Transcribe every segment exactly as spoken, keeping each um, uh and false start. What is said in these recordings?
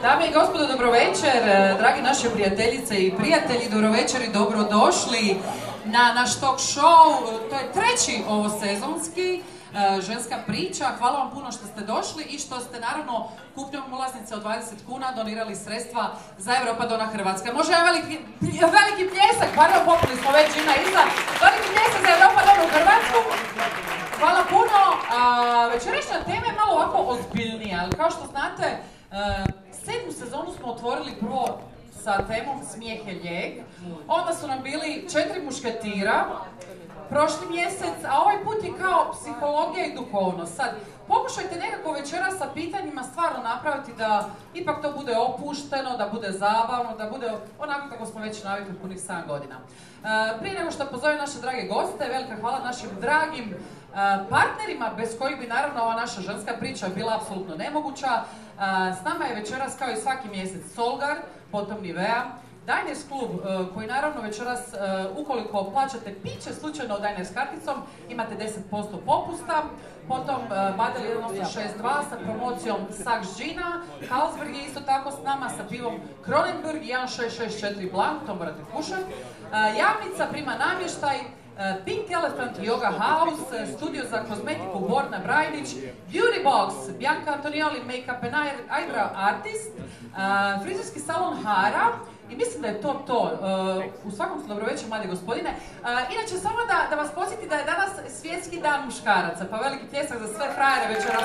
Dame i gospodo, dobro večer, dragi naše prijateljice i prijatelji, dobro večer i dobrodošli na naš talk show. To je treći ovo sezonski, ženska priča. Hvala vam puno što ste došli i što ste naravno kupnjom ulaznice od dvadeset kuna donirali sredstva za Europa Dona Hrvatska. Može je veliki, veliki pljesak, pardon, popili smo već Žina iza, veliki pljesak za Europa Donu Hrvatsku. Hvala puno. Večerašnja tema je malo ovako ozbiljnija, ali kao što znate, sedmu sezonu smo otvorili prvo sa temom Smijeh je lijek, onda su nam bili četiri mušketira prošli mjesec, a ovaj put je kao psihologija i duhovnost. Sad, pokušajte nekako večera sa pitanjima stvarno napraviti da ipak to bude opušteno, da bude zabavno, da bude onako kako smo već navikli punih sedam godina. E, prije nego što pozovem naše drage goste, velika hvala našim dragim e, partnerima, bez kojih bi naravno ova naša ženska priča bila apsolutno nemoguća. E, s nama je večeras kao i svaki mjesec Solgar, potom Nivea, Diners klub, koji naravno večeras, ukoliko plaćate piće slučajno od Diners karticom, imate deset posto popusta. Potom Badel jedan osam šest dva sa promocijom Saks Gina. Carlsberg je isto tako s nama sa pivom Kronenberg jedan šest šest četiri Blanc, to morate kušati. Javnica prima namještaj, Pink Elephant Yoga House, studio za kozmetiku Borna Brajnić, Beauty Box, Bianca Antonioli Makeup and Eyebrow Artist, frizerski salon Hara. I mislim da je to to. Uh, u svakom slučaju, dobro večer, mladi gospodine. Uh, inače, samo da, da vas podsjeti da je danas svjetski dan muškaraca, pa veliki pljesak za sve frajere večeras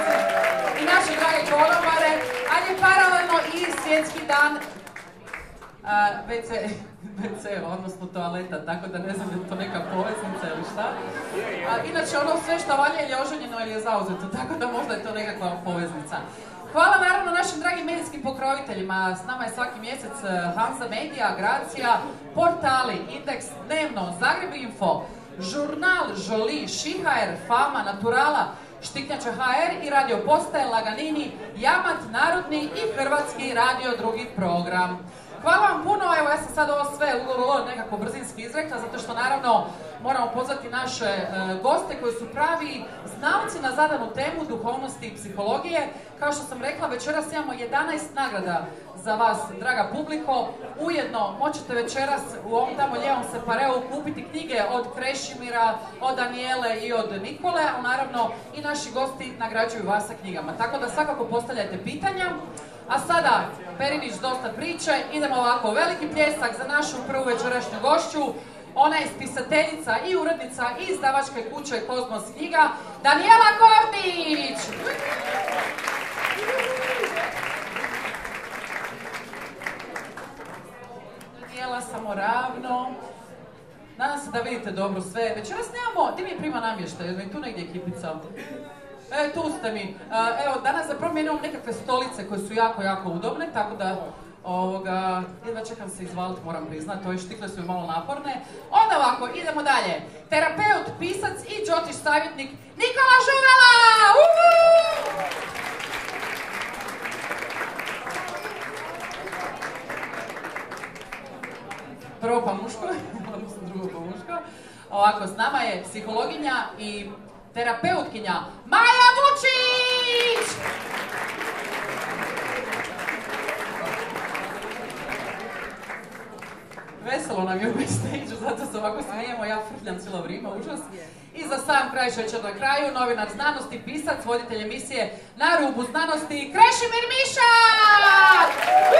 i naše drage konobare, ali je paralelno i svjetski dan uh, ve ce, ve ce, odnosno toaleta, tako da ne znam da je to neka poveznica ili šta. Uh, inače, ono sve što valja ili je oženjeno ili je zauzeto, tako da možda je to nekakva poveznica. Hvala naravno našim dragim medijskim pokroviteljima. S nama je svaki mjesec Hanza Media, Gracija, portali, Indeks, Dnevno, Zagreb Info, Žurnal, Žoli, Šihaer, Fama, Naturala, Štiknjača ha er i Radio Postaje, Laganini, Jamat, Narodni i Hrvatski radio drugi program. Hvala vam puno, evo ja sam sad ovo sve nekako brzinski izrekla, zato što naravno moramo pozvati naše e, goste koji su pravi znalci na zadanu temu duhovnosti i psihologije. Kao što sam rekla, večeras imamo jedanaest nagrada za vas, draga publiko. Ujedno moćete večeras u ovom tamo lijevom separeu kupiti knjige od Krešimira, od Danijele i od Nikole, a naravno i naši gosti nagrađuju vas sa knjigama. Tako da svakako postavljajte pitanja. A sada, Perinić, dosta priče, idemo ovako, veliki pljesak za našu prvu večerašnju gošću. Ona je spisateljica i urednica i izdavačke kuće Kozmos knjiga, Danijela Kordić! Danijela, samo ravno. Nadam se da vidite dobro sve. Večeras nemamo, gdje mi je prima namještaj, jer mi tu negdje ekipica. E, tu ste mi. Evo, danas zapravo mi imamo nekakve stolice koje su jako, jako udobne, tako da ovoga, jedva čekam se izvaliti, moram priznati, ove štikle su mi malo naporne. Onda ovako, idemo dalje. Terapeut, pisac i džotiš savjetnik Nikola Žugala! Uhu! Prvo pa muško, odnosno drugo pa muško. Ovako, s nama je psihologinja i terapeutkinja Maja Vučić! Veselo nam je u backstage-u, zato se ovako smijemo, ja frfljam cijelo vrijeme, užas. I za sam kraj šećer na kraju, novinar znanosti, pisac, voditelj emisije Na rubu znanosti, Krešimir Mišak!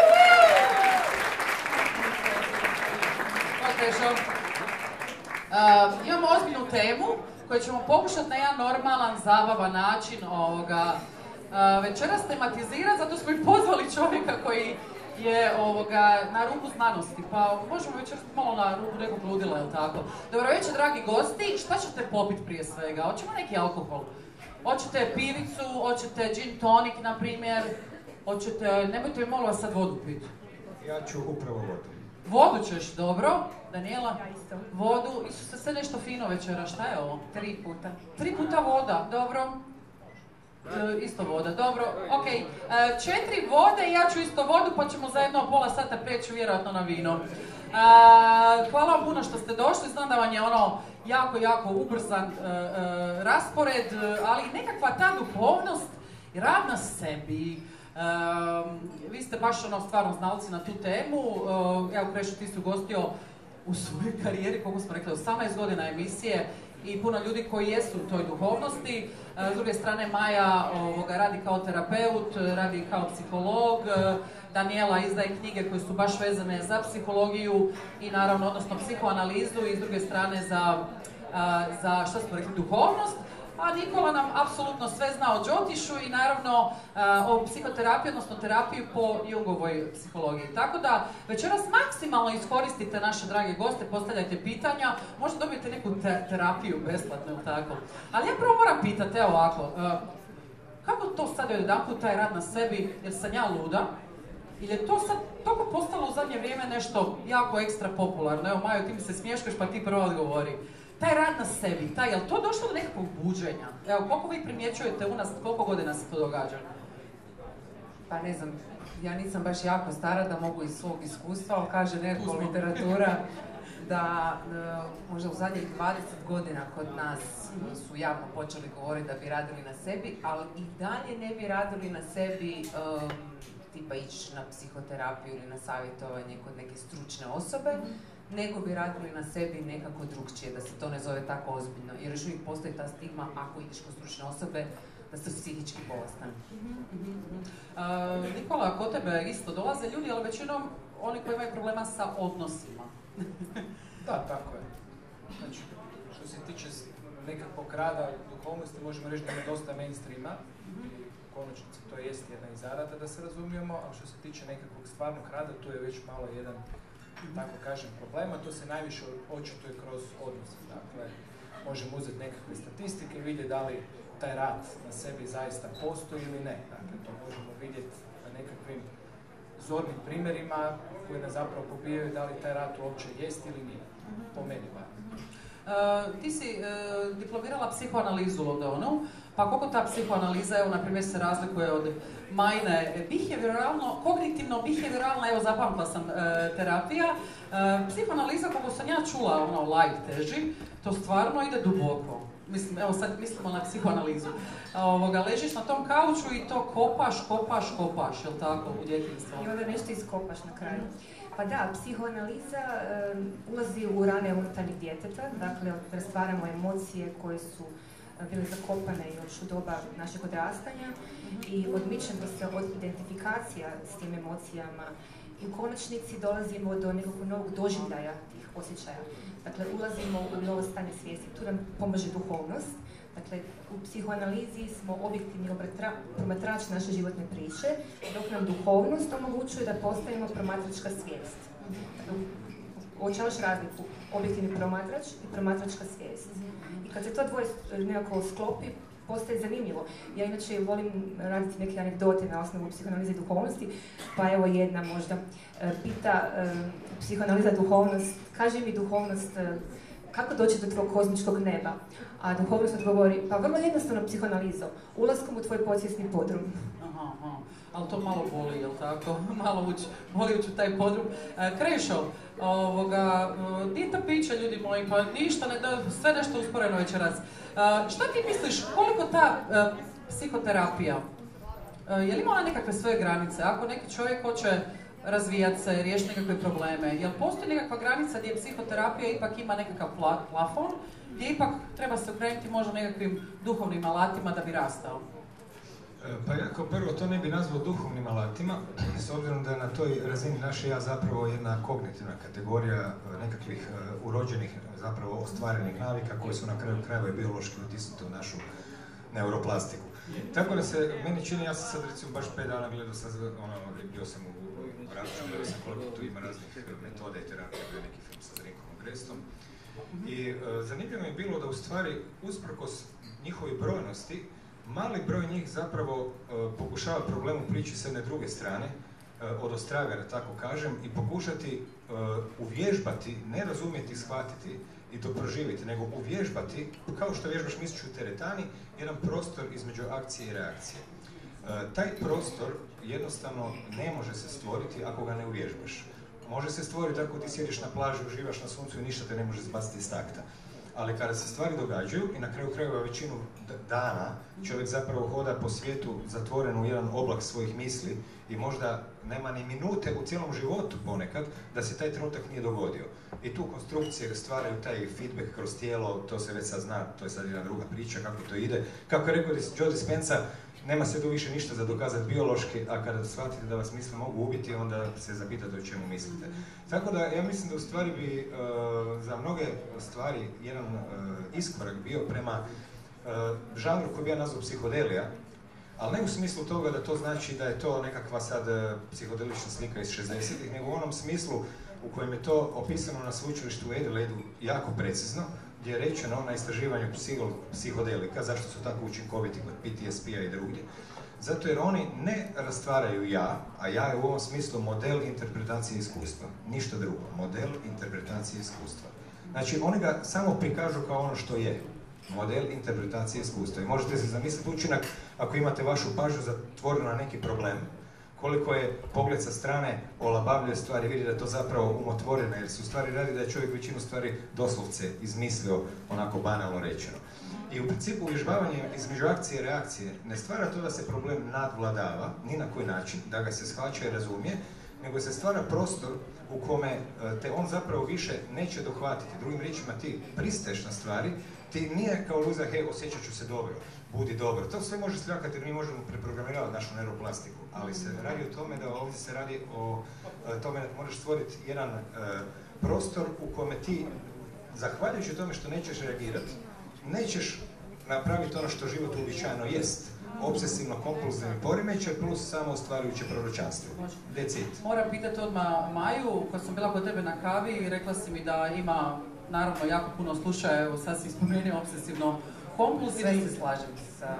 Uh, imamo ozbiljnu temu koju ćemo pokušati na jedan normalan, zabavan način ovoga, uh, večeras tematizirati, zato smo i pozvali čovjeka koji je ovoga, na rubu znanosti, pa možemo večeras malo na rubu nekog ludila, jel tako? Dobro večer, dragi gosti, šta ćete popiti prije svega? Hoćemo neki alkohol? Hoćete pivicu, hoćete gin tonic, na primjer? Hoćete, nemojte mi molim vas sad vodu piti. Ja ću upravo vodu. Vodu ćeš, dobro. Daniela? Ja isto. Vodu, Isuse, sve nešto fino večera, šta je ovo? Tri puta. Tri puta voda, dobro. E, isto voda, dobro, ok. E, četiri vode i ja ću isto vodu, pa ćemo za jedno pola sata preći vjerojatno na vino. E, hvala vam puno što ste došli, znam da vam je ono jako, jako ubrzan e, e, raspored, ali nekakva ta duhovnost, rad na sebi, vi ste baš ono stvarno znalci na tu temu. Uh, evo, Krešo, ti si ugostio u svojoj karijeri, koliko smo rekli, osamnaest godina emisije i puno ljudi koji jesu u toj duhovnosti. S druge strane, Maja ovoga, radi kao terapeut, radi kao psiholog, Daniela izdaje knjige koje su baš vezane za psihologiju i naravno, odnosno psihoanalizu i s druge strane za, za što smo rekli, duhovnost. A Nikola nam apsolutno sve zna o Džotišu i naravno o psihoterapiji, odnosno terapiju po Jungovoj psihologiji. Tako da večeras maksimalno iskoristite naše drage goste, postavljajte pitanja, možda dobijete neku te terapiju besplatno ili tako. Ali ja prvo moram pitati, evo ovako, kako to sad jedanput taj rad na sebi, jer sam ja luda, ili je to sad toliko postalo u zadnje vrijeme nešto jako ekstra popularno? Evo Majo, ti mi se smješkaš pa ti prvo odgovori. Taj rad na sebi, taj, je li to došlo do nekakvog buđenja? Evo, koliko vi primjećujete u nas, koliko godina se to događa? Pa ne znam, ja nisam baš jako stara da mogu iz svog iskustva, ali kaže nekako literatura da e, možda u zadnjih dvadeset godina kod nas su javno počeli govoriti da bi radili na sebi, ali i dalje ne bi radili na sebi e, tipa ići na psihoterapiju ili na savjetovanje kod neke stručne osobe, nego bi radili na sebi nekako drugčije, da se to ne zove tako ozbiljno. Jer još uvijek postoji ta stigma, ako ideš kod stručne osobe, da ste psihički bolestan. Uh, Nikola, kod tebe isto dolaze ljudi, ali većinom oni koji imaju problema sa odnosima. Da, tako je. Znači, što se tiče nekakvog rada duhovnosti, možemo reći da je dosta mainstreama. U konačnici to jest jedna i zarada, da se razumijemo, a što se tiče nekakvog stvarnog rada, tu je već malo jedan, tako kažem, problema. To se najviše očituje kroz odnose. Dakle, možemo uzeti nekakve statistike i vidjeti da li taj rad na sebi zaista postoji ili ne. Dakle, to možemo vidjeti na nekakvim zornim primjerima koji nas zapravo pobijaju da li taj rad uopće jest ili nije. Po meni bar. Uh, ti si uh, diplomirala psihoanalizu u Londonu, pa koliko ta psihoanaliza, evo, na primjer, se razlikuje od Majine behavioralno, kognitivno-behavioralna, evo, zapamtila sam, uh, terapija. Uh, psihoanaliza, kako sam ja čula, ono, live teži, to stvarno ide duboko. Mislim, evo sad mislimo na psihoanalizu. Ovoga, ležiš na tom kauču i to kopaš, kopaš, kopaš, jel tako, u djetinjstvu? I onda nešto iskopaš na kraju. Pa da, psihoanaliza um, ulazi u rane unutarnjeg djeteta, dakle rastvaramo emocije koje su bile zakopane još u doba našeg odrastanja i odmičemo se od identifikacija s tim emocijama i u konačnici dolazimo do nekog novog doživljaja tih osjećaja. Dakle, ulazimo u novo stanje svijesti, tu nam pomaže duhovnost. Dakle, u psihoanalizi smo objektivni promatrač naše životne priče, dok nam duhovnost omogućuje da postavimo promatračka svijest. Dakle, uočavaš razliku, objektivni promatrač i promatračka svijest. I kad se to dvoje nekako sklopi, postaje zanimljivo. Ja inače volim raditi neke anegdote na osnovu psihoanalize i duhovnosti, pa evo jedna možda. Pita psihoanaliza duhovnost, kaže mi duhovnost, kako doći do tvojeg kozmičkog neba? A duhovnost odgovori, pa vrlo jednostavno psihoanalizo, ulaskom u tvoj podsvjesni podrum. Aha, aha. Ali to malo boli, jel tako? Malo ući, boli ući u taj podrum. E, Krešo, ovoga, dita pića, ljudi moji, pa ništa, ne, da, sve nešto usporeno večeras. E, šta ti misliš, koliko ta e, psihoterapija, e, je li imala nekakve svoje granice? Ako neki čovjek hoće razvijati se, riješiti nekakve probleme, jel postoji nekakva granica gdje psihoterapija ipak ima nekakav pla, plafon, gdje ipak treba se okrenuti možda nekakvim duhovnim alatima da bi rastao? Pa ja kao prvo to ne bi nazvao duhovnim alatima, s obzirom da je na toj razini naše ja zapravo jedna kognitivna kategorija nekakvih uh, urođenih, zapravo ostvarenih navika koje su na kraju krajeva i biološki utisnute u našu neuroplastiku. Tako da se, meni čini, ja sam sad recimo baš pet dana gledao sad, ono, bio sam u različnom, gledao sam koliko tu ima raznih metoda i terapija, bio neki film sa Zrinkom Grestom. I uh, zanimljivo mi je bilo da u stvari, usprkos njihovoj brojnosti, mali broj njih zapravo uh, pokušava problemu prići s jedne druge strane, uh, od ostraga, da tako kažem, i pokušati uh, uvježbati, ne razumjeti, shvatiti i to proživjeti, nego uvježbati, kao što vježbaš misliš u teretani, jedan prostor između akcije i reakcije. Uh, taj prostor jednostavno ne može se stvoriti ako ga ne uvježbaš. Može se stvoriti ako ti sjediš na plaži, uživaš na suncu i ništa te ne može zbaciti iz takta. Ali kada se stvari događaju i na kraju krajeva većinu dana čovjek zapravo hoda po svijetu zatvoren u jedan oblak svojih misli i možda nema ni minute u cijelom životu ponekad da se taj trenutak nije dogodio. I tu konstrukcije stvaraju taj feedback kroz tijelo, to se već sad zna, to je sad jedna druga priča kako to ide. Kako je rekao Joe Dispenza, nema se tu više ništa za dokazati biološki, a kada shvatite da vas misle mogu ubiti, onda se zapitate o čemu mislite. Tako da ja mislim da u stvari bi uh, za mnoge stvari jedan uh, iskorak bio prema uh, žanru koji bi ja nazvao psihodelija, ali ne u smislu toga da to znači da je to nekakva sad uh, psihodelična slika iz šezdesetih, nego u onom smislu u kojem je to opisano na sveučilištu u Adelaidu jako precizno, gdje je rečeno na istraživanju psihodelika, zašto su tako učinkoviti kod P T S P-a i drugdje. Zato jer oni ne rastvaraju ja, a ja je u ovom smislu model interpretacije iskustva. Ništa drugo, model interpretacije iskustva. Znači, oni ga samo prikažu kao ono što je. Model interpretacije iskustva. I možete se zamisliti učinak ako imate vašu pažnju zatvorenu na neki problem, koliko je pogled sa strane olabavljuje stvari, vidi da je to zapravo umotvoreno, jer se u stvari radi da je čovjek većinu stvari doslovce izmislio, onako banalno rečeno. I u principu uvježbavanje između akcije i reakcije ne stvara to da se problem nadvladava, ni na koji način, da ga se shvaća i razumije, nego se stvara prostor u kome te on zapravo više neće dohvatiti. Drugim riječima, ti pristaješ na stvari, ti nije kao luza, hej, osjećat ću se dobro, budi dobro. To sve može sljakati jer mi možemo preprogramirati našu neuroplastiku, ali se radi o tome da ovdje se radi o tome da možeš stvoriti jedan uh, prostor u kome ti, zahvaljujući tome što nećeš reagirati, nećeš napraviti ono što život uobičajeno jest. Obsesivno-kompulzivni poremećaj plus samo ostvarujuće proročanstvo. That's it. Moram pitati odmah Maju, kad sam bila kod tebe na kavi i rekla si mi da ima naravno jako puno slučaja, evo sad si spomenuo obsesivno-kompulzivni. Sve se slažem sa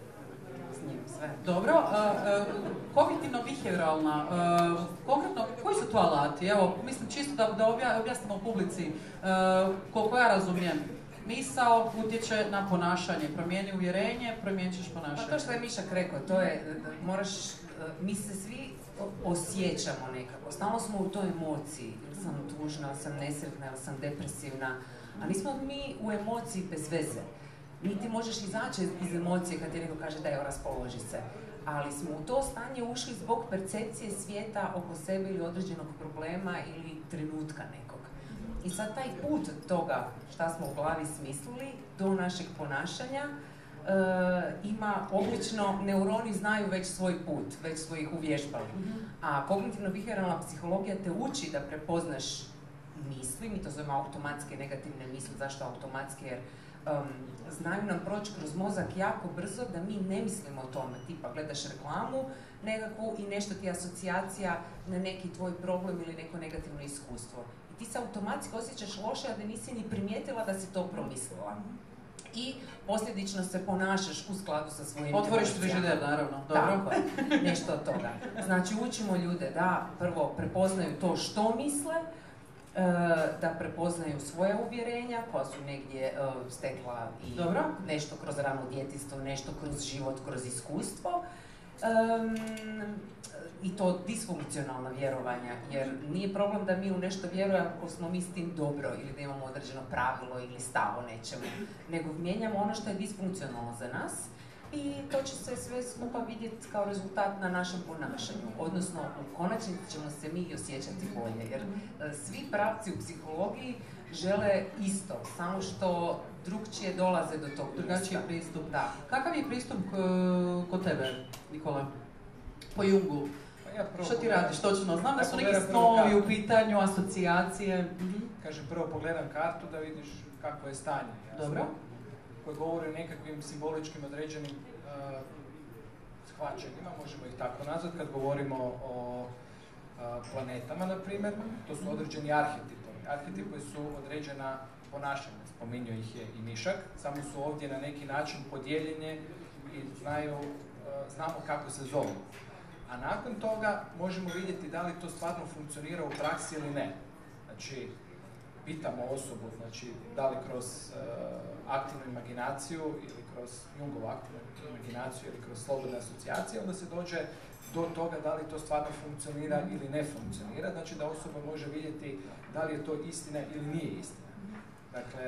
s njim, sve. Dobro, uh, uh, kognitivno-behavioralna, uh, konkretno, koji su to alati? Evo, mislim čisto da, da obja, objasnimo publici, uh, koliko ja razumijem. Misao utječe na ponašanje, promijeni uvjerenje, promijenit ćeš ponašanje. Pa to što je Mišak rekao, to je, moraš, mi se svi osjećamo nekako, stalno smo u toj emociji, ili sam tužna, ili sam nesretna, ili sam depresivna, a nismo mi u emociji bez veze. Niti možeš izaći iz emocije kad ti neko kaže da je raspoloži se, ali smo u to stanje ušli zbog percepcije svijeta oko sebe ili određenog problema ili trenutka nekog. I sad taj put toga šta smo u glavi smislili do našeg ponašanja e, ima obično, neuroni znaju već svoj put, već smo ih uvježbali. A kognitivno-behavioralna psihologija te uči da prepoznaš misli, mi to zovemo automatske negativne misli. Zašto automatske? Jer um, znaju nam proći kroz mozak jako brzo da mi ne mislimo o tome. Tipa gledaš reklamu nekakvu i nešto ti je asocijacija na neki tvoj problem ili neko negativno iskustvo. Ti se automatski osjećaš loše, a da nisi ni primijetila da si to promislila. I posljedično se ponašaš u skladu sa svojim otvoriš frižider, naravno. Dobro. Tako je, nešto od toga. Znači, učimo ljude da prvo prepoznaju to što misle, da prepoznaju svoja uvjerenja koja su negdje stekla i Dobro. nešto kroz rano djetinjstvo, nešto kroz život, kroz iskustvo. Um, I to disfunkcionalna vjerovanja, jer nije problem da mi u nešto vjerujemo ako smo mi s tim dobro ili da imamo određeno pravilo ili stav o nečemu, nego mijenjamo ono što je disfunkcionalno za nas i to će se sve skupa vidjeti kao rezultat na našem ponašanju, odnosno u konačnici ćemo se mi osjećati bolje, jer svi pravci u psihologiji žele isto, samo što drugčije dolaze do tog drugačiji pristup. Da. Kakav je pristup kod tebe, Nikola? Po Jungu? Pa ja što ti radiš točno? Znam da su neki snovi u pitanju, asocijacije. Mm-hmm. Kaže, prvo pogledam kartu da vidiš kako je stanje. Jasno? Dobro. Koje govori o nekakvim simboličkim određenim uh, shvaćanjima, možemo ih tako nazvati, kad govorimo o uh, planetama, na primjer, to su određeni arhetipovi. Arhetipovi su određena ponašanja, spominjao ih je i Mišak, samo su ovdje na neki način podijeljene i znaju, uh, znamo kako se zovu. A nakon toga možemo vidjeti da li to stvarno funkcionira u praksi ili ne. Znači, pitamo osobu, znači, da li kroz uh, aktivnu imaginaciju ili kroz Jungovu aktivnu imaginaciju ili kroz slobodne asocijacije, onda se dođe do toga da li to stvarno funkcionira ili ne funkcionira. Znači da osoba može vidjeti da li je to istina ili nije istina. Dakle,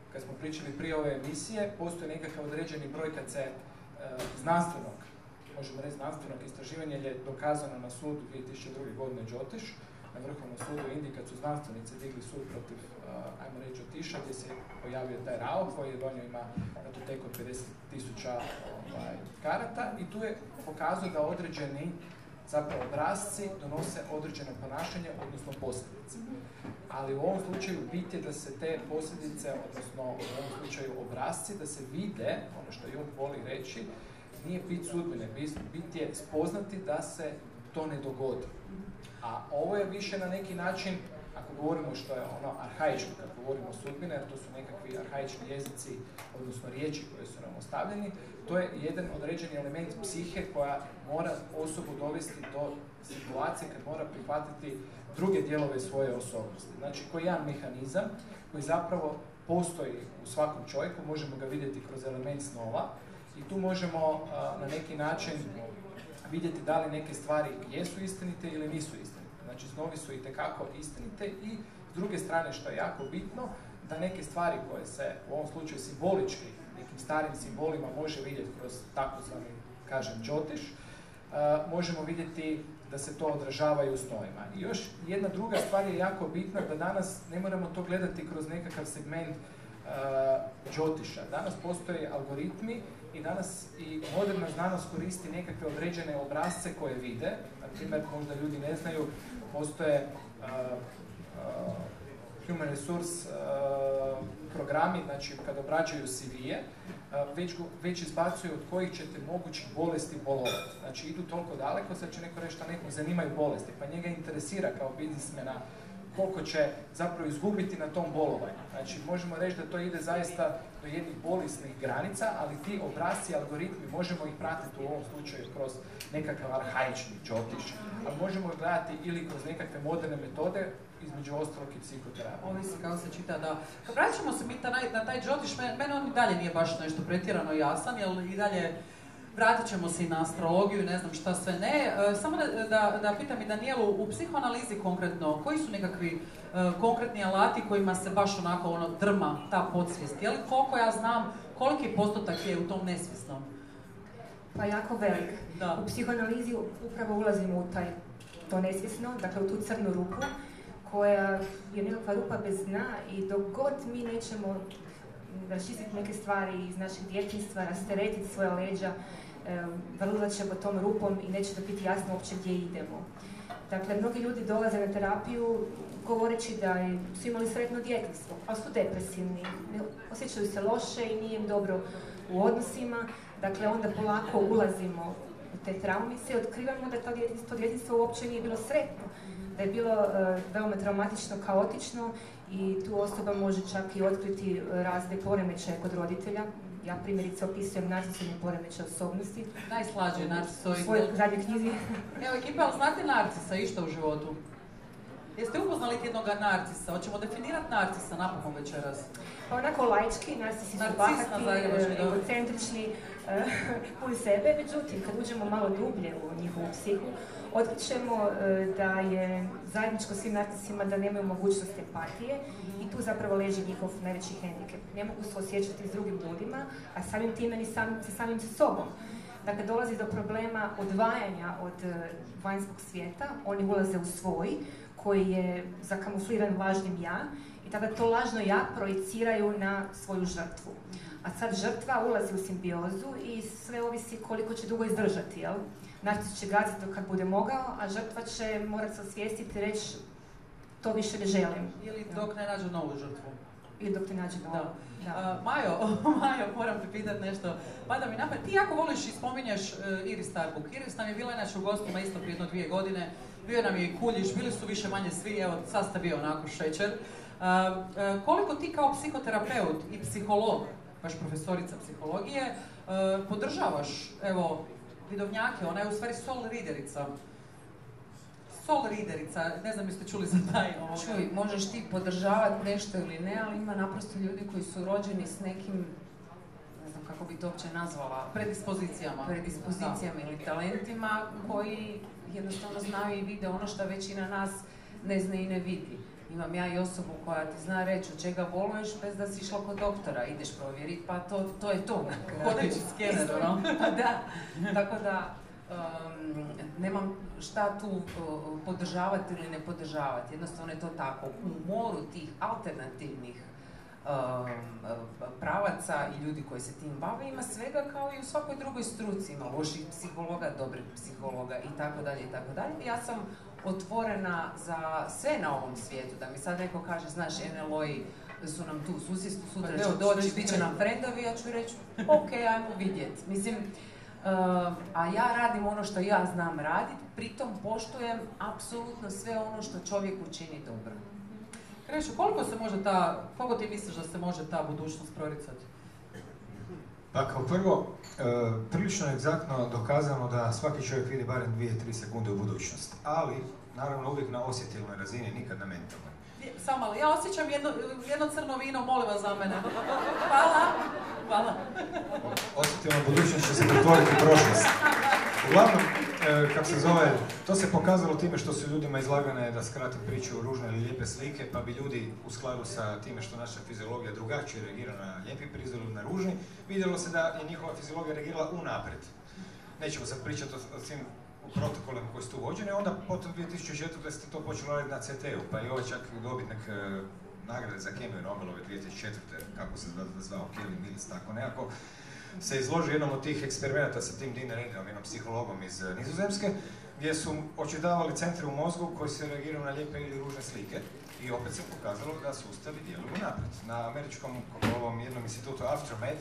kad smo pričali prije ove emisije, postoji nekakav određeni broj kad se e, znanstvenog, možemo reći znanstvenog istraživanja je dokazano na sudu dvije tisuće druge. godine Jyotish, na Vrhovnom sudu u Indiji kad su znanstvenici digli sud protiv, uh, ajmo reći, Jyotisha, gdje se pojavio taj Rao koji je donio ima datotek od pedeset tisuća ovaj, karata i tu je pokazao da određeni zapravo obrasci donose određeno ponašanje, odnosno posljedice. Ali u ovom slučaju bit je da se te posljedice, odnosno u ovom slučaju obrasci, da se vide, ono što Jung voli reći, nije bit sudbine, bit je spoznati da se to ne dogodi. A ovo je više na neki način, ako govorimo što je ono arhaično, kad govorimo o sudbine, jer to su nekakvi arhaični jezici, odnosno riječi koje su nam ostavljeni, to je jedan određeni element psihe koja mora osobu dovesti do situacije kad mora prihvatiti druge dijelove svoje osobnosti. Znači, koji jedan mehanizam koji zapravo postoji u svakom čovjeku, možemo ga vidjeti kroz element snova i tu možemo a, na neki način vidjeti da li neke stvari jesu istinite ili nisu istinite. Znači, snovi su itekako istinite i s druge strane, što je jako bitno, da neke stvari koje se u ovom slučaju simbolički, nekim starim simbolima može vidjeti kroz takozvani, kažem, Jyotish, uh, možemo vidjeti da se to odražava i u snovima. I još jedna druga stvar je jako bitna, da danas ne moramo to gledati kroz nekakav segment uh, Jyotisha. Danas postoje algoritmi i danas i moderna znanost koristi nekakve određene obrasce koje vide. Na primjer, možda ljudi ne znaju, postoje uh, uh, human resource uh, programi, znači kad obrađuju C V-e, uh, već, već izbacuju od kojih ćete mogućih bolesti bolovati. Znači idu toliko daleko, sad će neko reći da nekog zanimaju bolesti, pa njega interesira kao biznismena koliko će zapravo izgubiti na tom bolovanju. Znači, možemo reći da to ide zaista do jednih bolesnih granica, ali ti obrasci, algoritmi, možemo ih pratiti u ovom slučaju kroz nekakav arhaični Jyotish, ali možemo ih gledati ili kroz nekakve moderne metode, između ostalog i psihoterapije. Ovisi kako se čita, da. Kad vraćamo se mi na taj Jyotish, mene on i dalje nije baš nešto pretjerano jasan, jer i dalje vratit ćemo se i na astrologiju i ne znam šta sve ne. E, samo da, da, da pitam i Danijelu, u psihoanalizi konkretno, koji su nekakvi e, konkretni alati kojima se baš onako ono drma ta podsvijest? Je li koliko ja znam, koliki postotak je u tom nesvjesnom? Pa jako velik. Da. U psihoanalizi upravo ulazimo u taj, to nesvjesno, dakle u tu crnu rupu, koja je nekakva rupa bez dna i dok god mi nećemo raščistiti neke stvari iz našeg djetinjstva, rasteretiti svoja leđa, vrlat ćemo tom rupom i neće da biti jasno uopće gdje idemo. Dakle, mnogi ljudi dolaze na terapiju govoreći da su imali sretno djetinjstvo, ali su depresivni, osjećaju se loše i nije im dobro u odnosima. Dakle, onda polako ulazimo u te traume i otkrivamo da to djetinjstvo, djetinjstvo uopće nije bilo sretno, da je bilo uh, veoma traumatično, kaotično i tu osoba može čak i otkriti razne poremećaje kod roditelja. Ja primjerice opisujem narcisovni poremećaj osobnosti. Najslađe narcisoid. U svojoj zadnjoj knjizi. Evo ekipa, ali znate narcisa išta u životu? Jeste upoznali jednog narcisa? Hoćemo definirati narcisa napokon večeras? Pa onako laički, narcisi su bahati, egocentrični, puni sebe. Međutim, kad uđemo malo dublje u njihovu psihu, otkrićemo da je zajedničko svim narcisima da nemaju mogućnost empatije i tu zapravo leži njihov najveći hendikep. Ne mogu se osjećati s drugim ljudima, a samim time ni sam, sa samim sobom. Dakle, dolazi do problema odvajanja od vanjskog svijeta, oni ulaze u svoj, koji je zakamufliran lažnim ja, i tada to lažno ja projiciraju na svoju žrtvu. A sad žrtva ulazi u simbiozu i sve ovisi koliko će dugo izdržati, jel? Narcis će gaziti dok kad bude mogao, a žrtva će morati se osvijestiti i reći to više ne želim. Ili dok ne nađu novu žrtvu. Ili dok ne nađe novu. Da. Da. Uh, Majo, Majo, moram te pitati nešto. Pa da mi napad, ti jako voliš i spominješ uh, Iris Starbuck. Iris nam je bila inače u gostima isto prije jedno dvije godine. Bio nam je i Kuljiš, bili su više manje svi, evo sad ste bio onako šećer. Uh, uh, koliko ti kao psihoterapeut i psiholog, baš profesorica psihologije, uh, podržavaš, evo, vidovnjake, ona je u stvari soul readerica. Soul readerica, ne znam jeste čuli za taj ovoga. Čuj, možeš ti podržavati nešto ili ne, ali ima naprosto ljudi koji su rođeni s nekim, ne znam kako bi to uopće nazvala, predispozicijama. predispozicijama ili talentima koji jednostavno znaju i vide ono što većina nas ne zna i ne vidi. Imam ja i osobu koja ti zna reći od čega boluješ bez da si išla kod doktora, ideš provjeriti, pa to, to je to. Hodeći skener, no? Pa da, tako da um, nemam šta tu uh, podržavati ili ne podržavati, jednostavno je to tako. U moru tih alternativnih um, pravaca i ljudi koji se tim bave ima svega kao i u svakoj drugoj struci, ima loših psihologa, dobrih psihologa i tako dalje i tako dalje. Ja sam otvorena za sve na ovom svijetu, da mi sad neko kaže, znaš, en el o-i su nam tu u susjedstvu, sutra će doći, bit će nam frendovi, ja ću reći, ok, ajmo vidjet. Mislim, uh, a ja radim ono što ja znam raditi, pritom poštujem apsolutno sve ono što čovjek učini dobro. Krešo, koliko se može ta, koliko ti misliš da se može ta budućnost proricati? Pa kao prvo, e, prilično je egzaktno dokazano da svaki čovjek vidi barem dvije do tri sekunde u budućnost. Ali, naravno, uvijek na osjetilnoj razini, nikad na mentalnoj. Samo malo, ja osjećam jedno, jedno crno vino, molim vas za mene. Hvala. Hvala. Osjetilna budućnost će se pretvoriti u prošlost. Uglavnom, e, kako se zove, to se pokazalo time što su ljudima izlagane, da skratim priču, ružne ili lijepe slike, pa bi ljudi u skladu sa time što naša fiziologija drugačije reagira na lijepi prizor ili na ružni, vidjelo se da je njihova fiziologija reagirala unaprijed. Nećemo sad pričati o, o svim protokolima koji su tu uvođeni, onda potom dvije tisuće četvrte to počelo raditi na ce te u, pa i ovaj čak dobitnik e, nagrade za kemiju Nobelove dvije tisuće četvrte kako se zvao Kelly Mills, tako nekako, se izloži jednom od tih eksperimenata sa tim Dean Radom, jednom psihologom iz Nizozemske, gdje su očitavali centre u mozgu koji se reagiraju na lijepe ili ružne slike i opet se pokazalo da sustavi djeluju naprijed. Na američkom ovom jednom institutu Aftermed,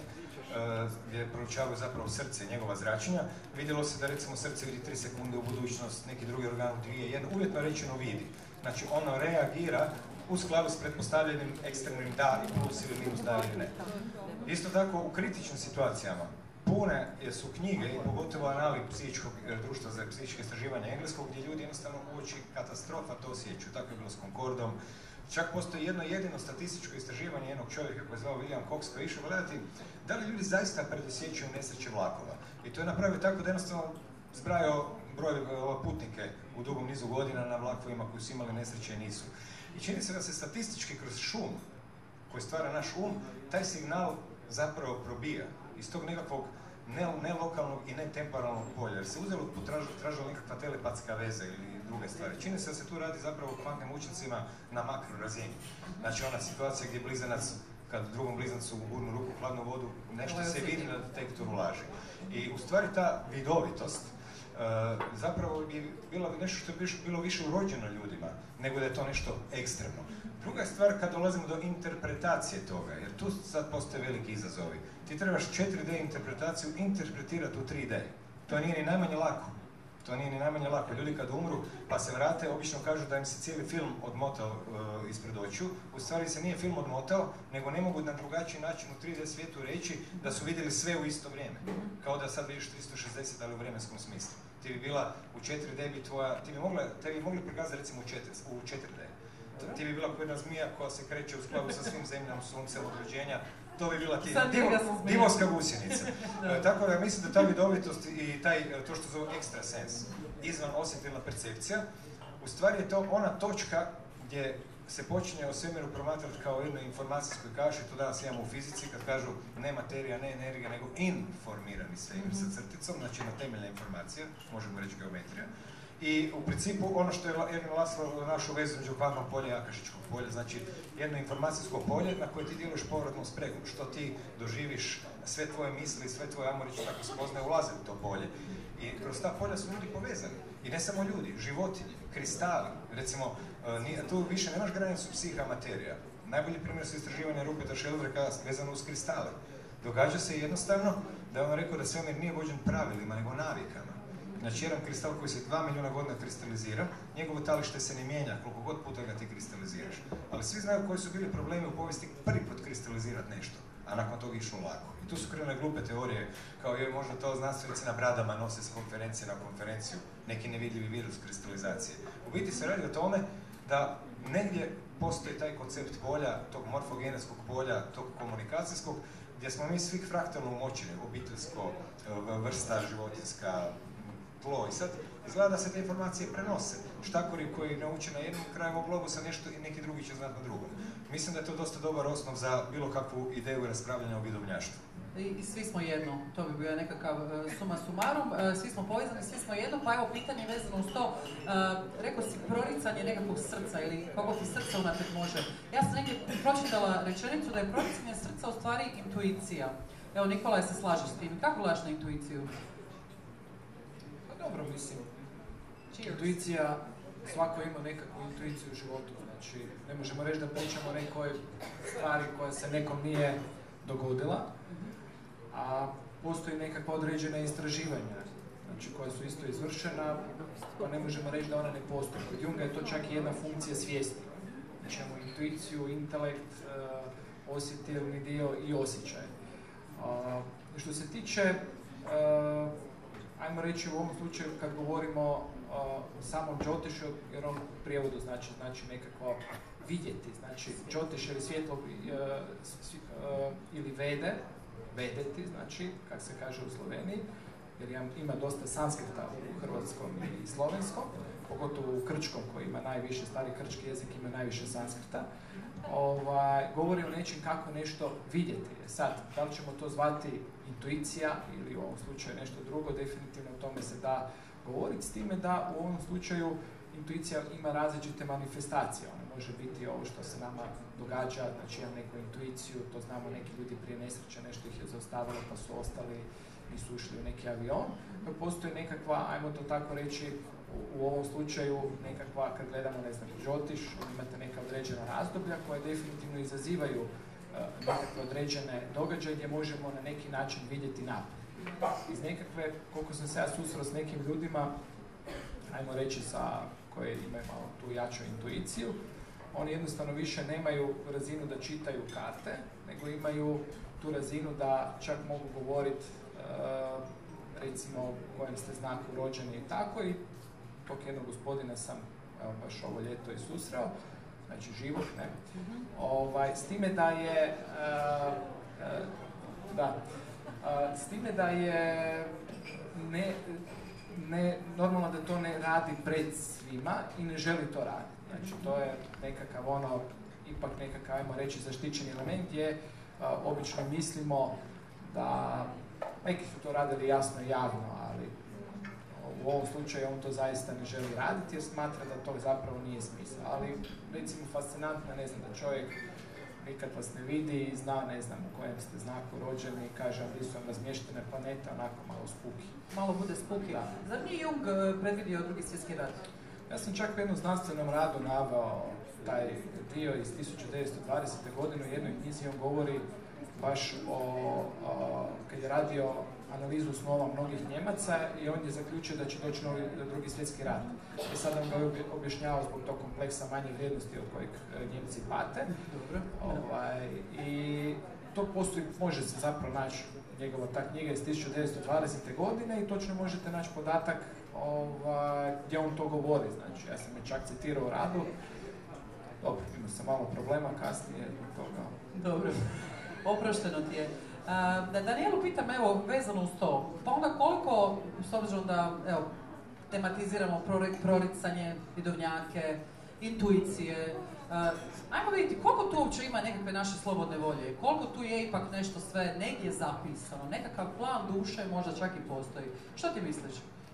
gdje proučavaju zapravo srce i njegova zračenja, vidjelo se da recimo srce vidi tri sekunde u budućnost, neki drugi organ u dvije, jedno, uvjetno rečeno vidi. Znači ono reagira u skladu s pretpostavljenim ekstremnim da i plus ili minus da ili ne. Isto tako u kritičnim situacijama pune su knjige i pogotovo anali psihičkog društva za psihičke istraživanja engleskog gdje ljudi jednostavno uoči katastrofa to osjećaju. Tako je bilo s Concordom. Čak postoji jedno jedino statističko istraživanje jednog čovjeka koji je zvao William Cox koji je išao gledati da li ljudi zaista predosjećaju nesreće vlakova. I to je napravio tako da jednostavno zbrajao broj putnike u dugom nizu godina na vlakovima koji su imali nesreće i nisu. I čini se da se statistički kroz šum koji stvara naš um, taj signal zapravo probija iz tog nekakvog nelokalnog ne i netemporalnog polja. Jer se uzelo tu tražila nekakva telepatska veza ili druge stvari. Čini se da se tu radi zapravo o kvantnim učincima na makro razini. Znači ona situacija gdje blizanac, kad drugom blizancu gurnu ruku u hladnu vodu, nešto se vidi na detektoru laži. I u stvari ta vidovitost uh, zapravo je bilo nešto što je bilo više urođeno ljudima, nego da je to nešto ekstremno. Druga stvar, kad dolazimo do interpretacije toga, jer tu sad postoje veliki izazovi. Ti trebaš četiri de interpretaciju interpretirati u tri de. To nije ni najmanje lako. To nije ni najmanje lako. Ljudi kad umru pa se vrate, obično kažu da im se cijeli film odmotao uh, ispred očiju. U stvari se nije film odmotao, nego ne mogu na drugačiji način u tri de svijetu reći da su vidjeli sve u isto vrijeme. Kao da sad vidiš tristo šezdeset, ali u vremenskom smislu. Ti bi bila u četiri de bi tvoja, ti bi mogla, te bi mogli prikazati recimo u četiri de. Ti bi bila kao jedna zmija koja se kreće u skladu sa svim zemljama sunce od rođenja. To bi bila ti divo, divovska gusjenica. E, tako da mislim da ta vidovitost i taj, to što zove ekstrasens, izvan osjetilna percepcija, u stvari je to ona točka gdje se počinje o svemiru promatrati kao jednoj informacijskoj kaši, to danas imamo u fizici kad kažu ne materija, ne energija, nego informirani svemir sa crticom, znači jedna temeljna informacija, možemo reći geometrija. I u principu ono što je Ervin Laszlo našu vezu među kvantnog polja i akašičkog polja, znači jedno informacijsko polje na koje ti djeluješ povratnom spregom, što ti doživiš, sve tvoje misli, sve tvoje, ajmo reći tako, spoznaje ulaze u to polje. I kroz ta polja su ljudi povezani. I ne samo ljudi, životinje, kristali, recimo, tu više nemaš granicu psiha materija. Najbolji primjer su istraživanja Ruperta Sheldraka vezano uz kristale. Događa se jednostavno da je on rekao da svemir nije vođen pravilima, nego navikama. Znači, jedan kristal koji se dva milijuna godina kristalizira, njegovo talište se ne mijenja koliko god puta ga ti kristaliziraš. Ali svi znaju koji su bili problemi u povijesti prvi put kristalizirati nešto, a nakon toga išlo lako. I tu su krenule glupe teorije, kao je možda to znanstvenici na bradama nose s konferencije na konferenciju, neki nevidljivi virus kristalizacije. U biti se radi o tome da negdje postoji taj koncept polja, tog morfogenetskog polja, tog komunikacijskog, gdje smo mi svi fraktalno umočeni, obiteljsko, vrsta životinjska, tlo. I sad izgleda da se te informacije prenose. Štakori koji nauče na jednom kraju globusa nešto i neki drugi će znati na drugom. Mislim da je to dosta dobar osnov za bilo kakvu ideju raspravljanja o vidovnjaštvu. I, I svi smo jedno, to bi bio nekakav uh, suma sumarum, uh, svi smo povezani, svi smo jedno, pa evo pitanje vezano uz to, uh, rekao si proricanje nekakvog srca ili koliko ti srca unaprijed može. Ja sam negdje pročitala rečenicu da je proricanje srca u stvari intuicija. Evo, Nikolaj se slaže s tim. Kako gledaš na intuiciju? Pa dobro, mislim. Intuicija, svako ima nekakvu intuiciju u životu. Znači, ne možemo reći da pričamo o nekoj stvari koja se nekom nije dogodila, a postoji nekakva određena istraživanja, znači koja su isto izvršena, pa ne možemo reći da ona ne postoji. Kod Junga je to čak i jedna funkcija svijesti. Znači imamo intuiciju, intelekt, uh, osjetilni dio i osjećaj. Uh, što se tiče, uh, ajmo reći u ovom slučaju kad govorimo uh, o samom Džotišu, jer on u prijevodu znači, znači nekako vidjeti, znači Džotiš ili svjetlo uh, uh, ili vede, vedeti, znači, kako se kaže u Sloveniji, jer ima dosta sanskrta u hrvatskom i slovenskom, pogotovo u krčkom koji ima najviše, stari krčki jezik ima najviše sanskrta, ovaj, govori o nečem kako nešto vidjeti. Sad, da li ćemo to zvati intuicija ili u ovom slučaju nešto drugo, definitivno o tome se da govoriti, s time da u ovom slučaju intuicija ima različite manifestacije. Ona može biti ovo što se nama događa, znači imam neku intuiciju, to znamo neki ljudi prije nesreće, nešto ih je zaustavilo pa su ostali, nisu ušli u neki avion. Dok postoji nekakva, ajmo to tako reći, u, u ovom slučaju nekakva, kad gledamo, ne znam, Džotiš, imate neka određena razdoblja koje definitivno izazivaju uh, nekakve određene događaje gdje možemo na neki način vidjeti naprijed. Iz nekakve, koliko sam se ja susreo s nekim ljudima, ajmo reći sa koje imaju malo tu jaču intuiciju, oni jednostavno više nemaju razinu da čitaju karte, nego imaju tu razinu da čak mogu govoriti uh, recimo u kojem ste znaku rođeni i tako, i tog jednog gospodina sam evo, baš ovo ljeto i susreo, znači živog, ne, mm-hmm. ovaj, s time da je uh, uh, da, uh, s time da je ne, ne, normalno da to ne radi pred svima i ne želi to raditi. Znači, to je nekakav ono, ipak nekakav, ajmo reći, zaštićeni element gdje uh, obično mislimo da neki su to radili jasno i javno, ali u ovom slučaju on to zaista ne želi raditi jer smatra da to zapravo nije smisla. Ali, recimo, fascinantno, ne znam, da čovjek nikad vas ne vidi i zna, ne znam, u kojem ste znaku rođeni i kaže, gdje su vam razmještene planete, onako malo spuki. Malo bude spuki. Da. Zar nije Jung predvidio drugi svjetski rat? Ja sam čak u jednom znanstvenom radu naveo taj dio iz tisuću devetsto dvadesete. godine, u jednoj knjizi on govori baš o, o, kad je radio analizu snova mnogih Njemaca i on je zaključio da će doći novi drugi svjetski rat. I sad on ga objašnjavao zbog tog kompleksa manje vrijednosti od kojeg Njemci pate. Ovaj, i to postoji, može se zapravo naći njegova ta knjiga iz tisuću devetsto dvadesete. godine i točno možete naći podatak ovaj, gdje on to govori. Znači, ja sam je čak citirao u radu. Dobro, imao sam malo problema kasnije zbog toga. Dobro, oprošteno ti je. Da Danijelu pitam, evo, vezano uz to, pa onda koliko, s obzirom da, evo, tematiziramo proricanje, vidovnjake, intuicije, uh, ajmo vidjeti koliko tu uopće ima nekakve naše slobodne volje, koliko tu je ipak nešto sve negdje zapisano, nekakav plan duše možda čak i postoji. Što ti misliš?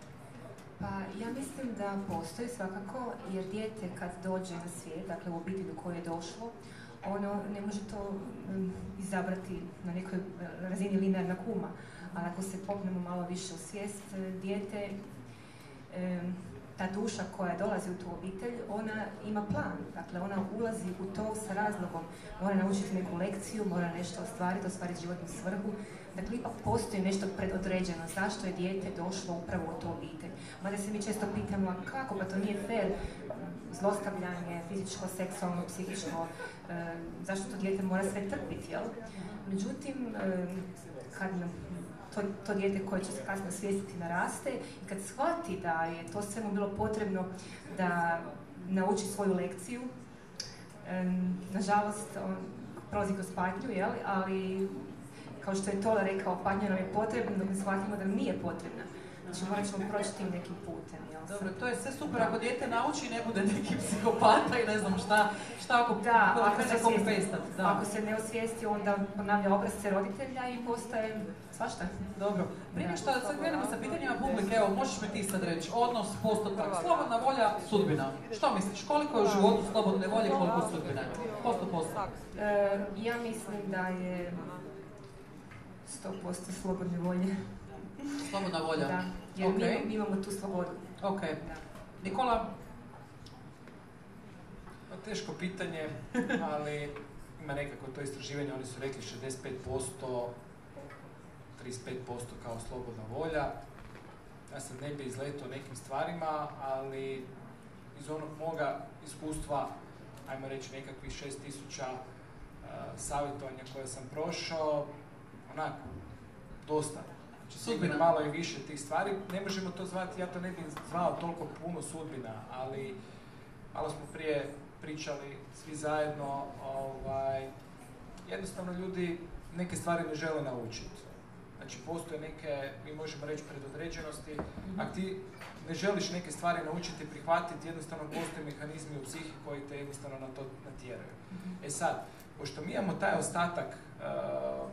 Pa ja mislim da postoji svakako, jer dijete kad dođe na svijet, dakle u obitelj u kojoj je došlo, ono ne može to um, izabrati na nekoj razini linearna kuma, ali ako se popnemo malo više u svijest, dijete, um, ta duša koja dolazi u tu obitelj, ona ima plan, dakle ona ulazi u to sa razlogom, mora naučiti neku lekciju, mora nešto ostvariti, ostvariti životnu svrhu, dakle ipak postoji nešto predodređeno, zašto je dijete došlo upravo u tu obitelj. Mada se mi često pitamo, a kako, pa to nije fair, zlostavljanje, fizičko, seksualno, psihičko, e, zašto to dijete mora sve trpiti, jel? Međutim, e, kad to, to dijete koje će se kasno svijestiti naraste i kad shvati da je to sve mu bilo potrebno da nauči svoju lekciju, e, nažalost, on prolazi kroz patnju, jel? Ali kao što je Tola rekao, patnja nam je potrebna dok ne shvatimo da nam nije potrebna. Znači morat ćemo proći tim nekim putem. Jel? Dobro, to je sve super ako dijete nauči ne bude neki psihopata i ne znam šta, šta ako, da, ako, se osvijesti, da. ako se ne osvijesti, onda ponavlja obrazce roditelja i postaje svašta. Dobro. Prije što sad krenemo sa pitanjima publike, evo, možeš mi ti sad reći, odnos, postotak, slobodna volja, sudbina. Što misliš, koliko je u životu slobodne volje, koliko sudbine? Posto posto. E, ja mislim da je sto posto slobodne volje. Slobodna volja? Da, jer okay. mi, mi imamo tu slobodu. Ok. Nikola? Pa, teško pitanje, ali ima nekako to istraživanje, oni su rekli šezdeset pet posto, trideset pet posto kao slobodna volja. Ja sam ne bi izletao nekim stvarima, ali iz onog moga iskustva, ajmo reći nekakvih šest tisuća uh, savjetovanja koje sam prošao, onako, dosta. Znači, sudbina malo i više tih stvari. Ne možemo to zvati, ja to ne bih zvao toliko puno sudbina, ali malo smo prije pričali svi zajedno, ovaj, jednostavno ljudi neke stvari ne žele naučiti. Znači, postoje neke, mi možemo reći, predodređenosti. Mm-hmm. Ako ti ne želiš neke stvari naučiti, prihvatiti, jednostavno postoje mehanizmi u psihi koji te jednostavno na to natjeraju. Mm-hmm. E sad, pošto mi imamo taj ostatak uh, uh,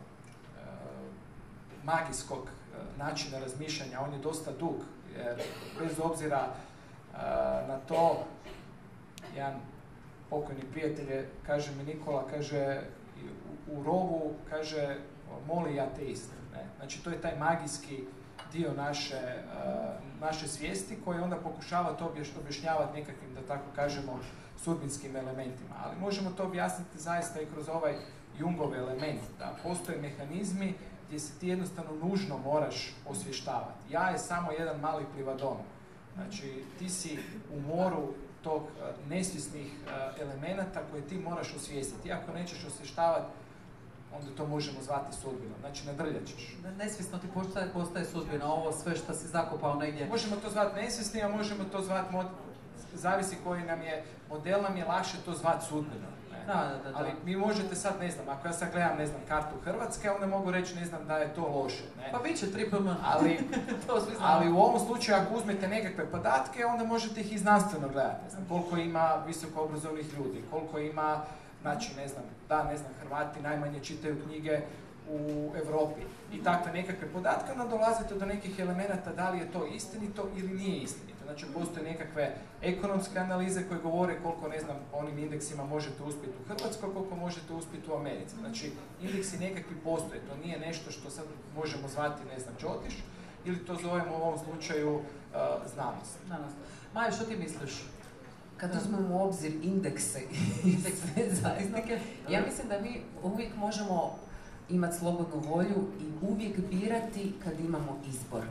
magijskog uh, načina razmišljanja, on je dosta dug, jer bez obzira uh, na to, jedan pokojni prijatelj kaže mi Nikola, kaže, u, u rovu, kaže, moli ateist. Ne? Znači, to je taj magijski dio naše, uh, naše svijesti koji onda pokušava to objašnjavati nekakvim, da tako kažemo, sudbinskim elementima. Ali možemo to objasniti zaista i kroz ovaj Jungov element, da postoje mehanizmi gdje se ti jednostavno nužno moraš osvještavati. Ja je samo jedan mali plivadon. Znači, ti si u moru tog uh, nesvjesnih uh, elemenata koje ti moraš osvijestiti. Ako nećeš osvještavati, onda to možemo zvati sudbinom. Znači, nadrljat ćeš. Nesvjesno ti postaje, postaje sudbina, ovo sve što si zakopao negdje. Možemo to zvati nesvjesni, a možemo to zvati, mod... zavisi koji nam je, model nam je lakše to zvati sudbinom. Da, da, da, da. Ali vi možete sad, ne znam, ako ja sad gledam, ne znam, kartu Hrvatske, onda mogu reći, ne znam, da je to loše. Ne? Pa bit će tri P M. Ali, to svi ali u ovom slučaju, ako uzmete nekakve podatke, onda možete ih i znanstveno gledati. Ne znam, koliko ima visoko obrazovnih ljudi, koliko ima, znači, ne znam, da, ne znam, Hrvati najmanje čitaju knjige u Europi i takve nekakve podatke, onda dolazite do nekih elemenata da li je to istinito ili nije istinito. Znači, postoje nekakve ekonomske analize koje govore koliko, ne znam, onim indeksima možete uspjeti u Hrvatskoj, koliko možete uspjeti u Americi. Znači, indeksi nekakvi postoje, to nije nešto što sad možemo zvati, ne znam, džotiš, ili to zovemo u ovom slučaju uh, znanost. Znanost. Maja, što ti misliš? Kad uzmemo u obzir indekse i sve zajednike, ja mislim da mi uvijek možemo imati slobodnu volju i uvijek birati kad imamo izbor.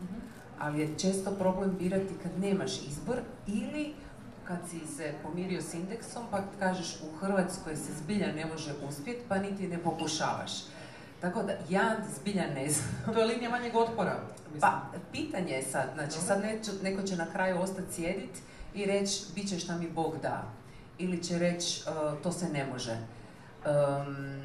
Ali je često problem birati kad nemaš izbor ili kad si se pomirio s indeksom pa kažeš u Hrvatskoj se zbilja ne može uspjeti pa niti ne pokušavaš. Tako da ja zbilja ne znam. To je linija manjeg otpora. Mislim. Pa pitanje je sad, znači sad neću, neko će na kraju ostati sjedit i reći bit će šta mi Bog da. Ili će reći uh, to se ne može. Um,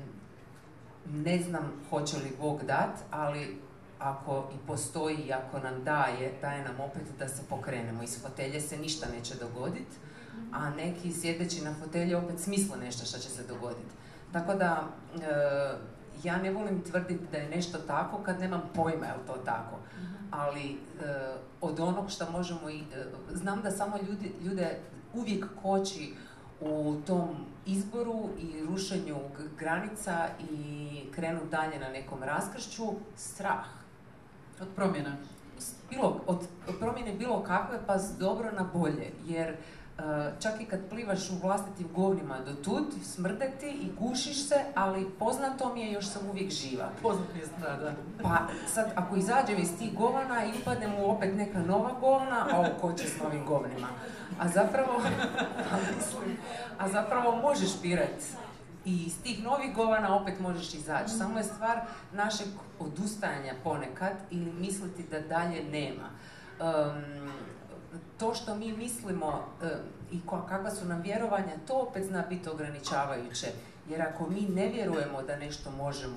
ne znam hoće li Bog dat, ali ako i postoji i ako nam daje, daje nam opet da se pokrenemo. Iz fotelje se ništa neće dogoditi, a neki sjedeći na fotelje opet smisle nešto što će se dogoditi. Tako da, e, ja ne volim tvrditi da je nešto tako kad nemam pojma je li to tako. Ali e, od onog što možemo i... E, znam da samo ljudi, ljude uvijek koči u tom izboru i rušenju granica i krenu dalje na nekom raskršću, strah. Od promjena? Bilo, od promjene bilo kakve, pa dobro na bolje, jer uh, čak i kad plivaš u vlastitim govnima do tud, smrde ti i gušiš se, ali poznato mi je, još sam uvijek živa. Poznat mi je, da, da. Pa sad, ako izađem iz tih govana i upadnem u opet neka nova govna, a o, ko će s novim govnima? A zapravo, a, mislim, a zapravo možeš birati. I iz tih novih govana opet možeš izaći. Samo je stvar našeg odustajanja ponekad ili misliti da dalje nema. Um, to što mi mislimo um, i kakva su nam vjerovanja, to opet zna biti ograničavajuće. Jer ako mi ne vjerujemo da nešto možemo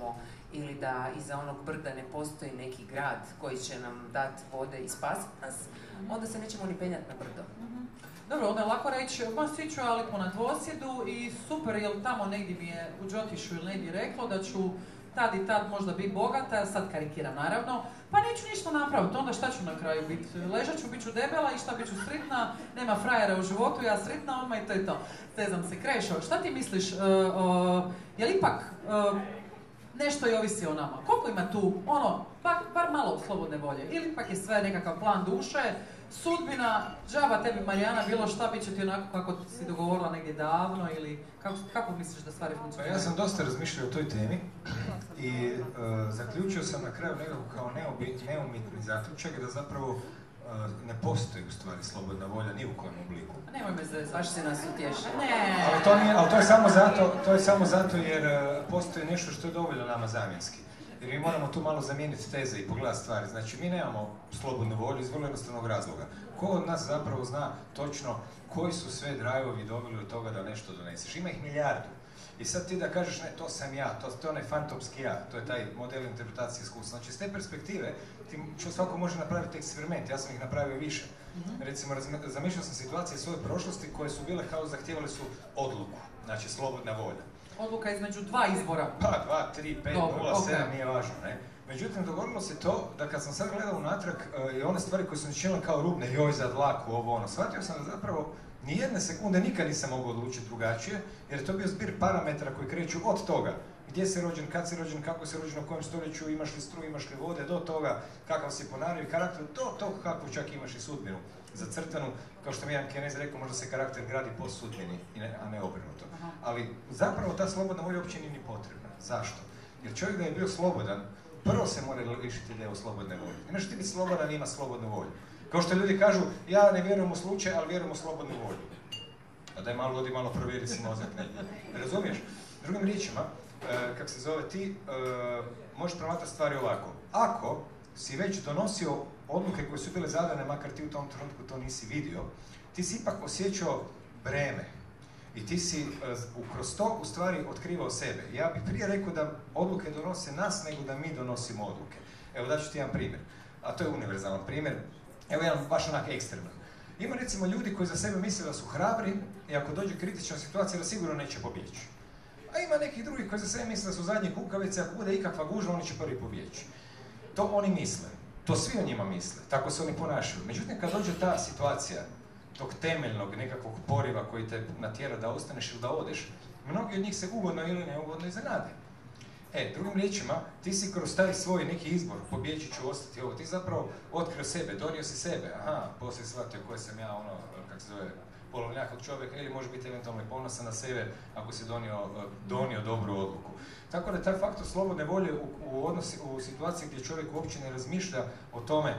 ili da iza onog brda ne postoji neki grad koji će nam dati vode i spasiti nas, onda se nećemo ni penjati na brdo. Dobro, onda je lako reći, ma svi ću ali po nadvosjedu i super, jel tamo negdje mi je u Đotišu ili negdje reklo da ću tad i tad možda biti bogata, sad karikiram naravno, pa neću ništa napraviti, onda šta ću na kraju biti? Ležat ću, bit ću debela i šta bit ću sretna, nema frajera u životu, ja sretna odmah i to je to. Stezam se, Krešo, šta ti misliš, uh, uh, je li ipak uh, nešto i ovisi o nama? Koliko ima tu, ono, bar, bar malo slobodne volje, ili ipak je sve nekakav plan duše, sudbina, džaba tebi Marijana, bilo šta, bit će ti onako kako si dogovorila negdje davno ili kako, kako misliš da stvari funkcioniraju? Ja sam dosta razmišljao o toj temi i uh, zaključio sam na kraju nekako kao neobi, neumitni zaključak da zapravo uh, ne postoji u stvari slobodna volja ni u kojem obliku. Nemoj me zezati. Baš se nas utješi. Ne. Ali to, nije, ali to je samo zato, to je samo zato jer uh, postoji nešto što je dovoljno nama zamjenski. Jer mi moramo tu malo zamijeniti teze i pogledati stvari. Znači, mi nemamo slobodnu volju iz vrlo jednostavnog razloga. Ko od nas zapravo zna točno koji su sve drive-ovi doveli do toga da nešto doneseš? Ima ih milijardu. I sad ti da kažeš, ne, to sam ja, to, to je onaj fantomski ja, to je taj model interpretacije iskustva. Znači, s te perspektive, ti, svako može napraviti eksperiment, ja sam ih napravio više. Mm-hmm. Recimo, zamišljao sam situacije svoje prošlosti koje su bile kao zahtijevali su odluku, znači slobodna volja. Odluka između dva izbora. Pa, dva, tri, pet, nula, sedam, nije važno, ne? Međutim, dogodilo se to da kad sam sad gledao unatrag uh, i one stvari koje su mi činile kao rubne, joj za dlaku, ovo ono, shvatio sam da zapravo nijedne sekunde nikad nisam mogao odlučiti drugačije, jer je to bio zbir parametara koji kreću od toga gdje si rođen, kad si rođen, kako si rođen, u kojem stoljeću, imaš li struju, imaš li vode, do toga kakav si po naravi, karakter, do toga kakvu čak imaš i sudbinu zacrtanu. Kao što mi jedan Kenez rekao, možda se karakter gradi po sudbini, a ne obrnuto. Ali zapravo ta slobodna volja uopće nije ni potrebna. Zašto? Jer čovjek da je bio slobodan, prvo se mora lišiti ideje o slobodne volje. Ne možeš ti biti slobodan i ima slobodnu volju. Kao što ljudi kažu, ja ne vjerujem u slučaj, ali vjerujem u slobodnu volju. A daj malo odi, malo provjeri si mozak negdje. Razumiješ? Drugim riječima, e, kak se zove ti, e, možeš promatrati stvari ovako. Ako si već donosio odluke koje su bile zadane, makar ti u tom trenutku to nisi vidio, ti si ipak osjećao breme. I ti si uh, kroz to u stvari otkrivao sebe. Ja bih prije rekao da odluke donose nas nego da mi donosimo odluke. Evo daću ti jedan primjer, a to je univerzalan primjer. Evo jedan baš onak ekstreman. Ima recimo ljudi koji za sebe misle da su hrabri i ako dođe kritična situacija da sigurno neće pobjeći. A ima nekih drugih koji za sebe misle da su zadnji kukavice, ako bude ikakva gužva oni će prvi pobjeći. To oni misle. To svi o njima misle. Tako se oni ponašaju. Međutim, kad dođe ta situacija tog temeljnog nekakvog poriva koji te natjera da ostaneš ili da odeš, mnogi od njih se ugodno ili neugodno iznenade. E, drugim riječima, ti si kroz taj svoj neki izbor, pobjeći ću, ostati ovo, ti zapravo otkrio sebe, donio si sebe, aha, poslije shvatio koji sam ja, ono, kako se zove, polovnjak od čovjeka, ili može biti eventualno i ponosan na sebe ako si donio, donio dobru odluku. Tako da taj faktor slobodne volje u, u, odnosi, u situaciji gdje čovjek uopće ne razmišlja o tome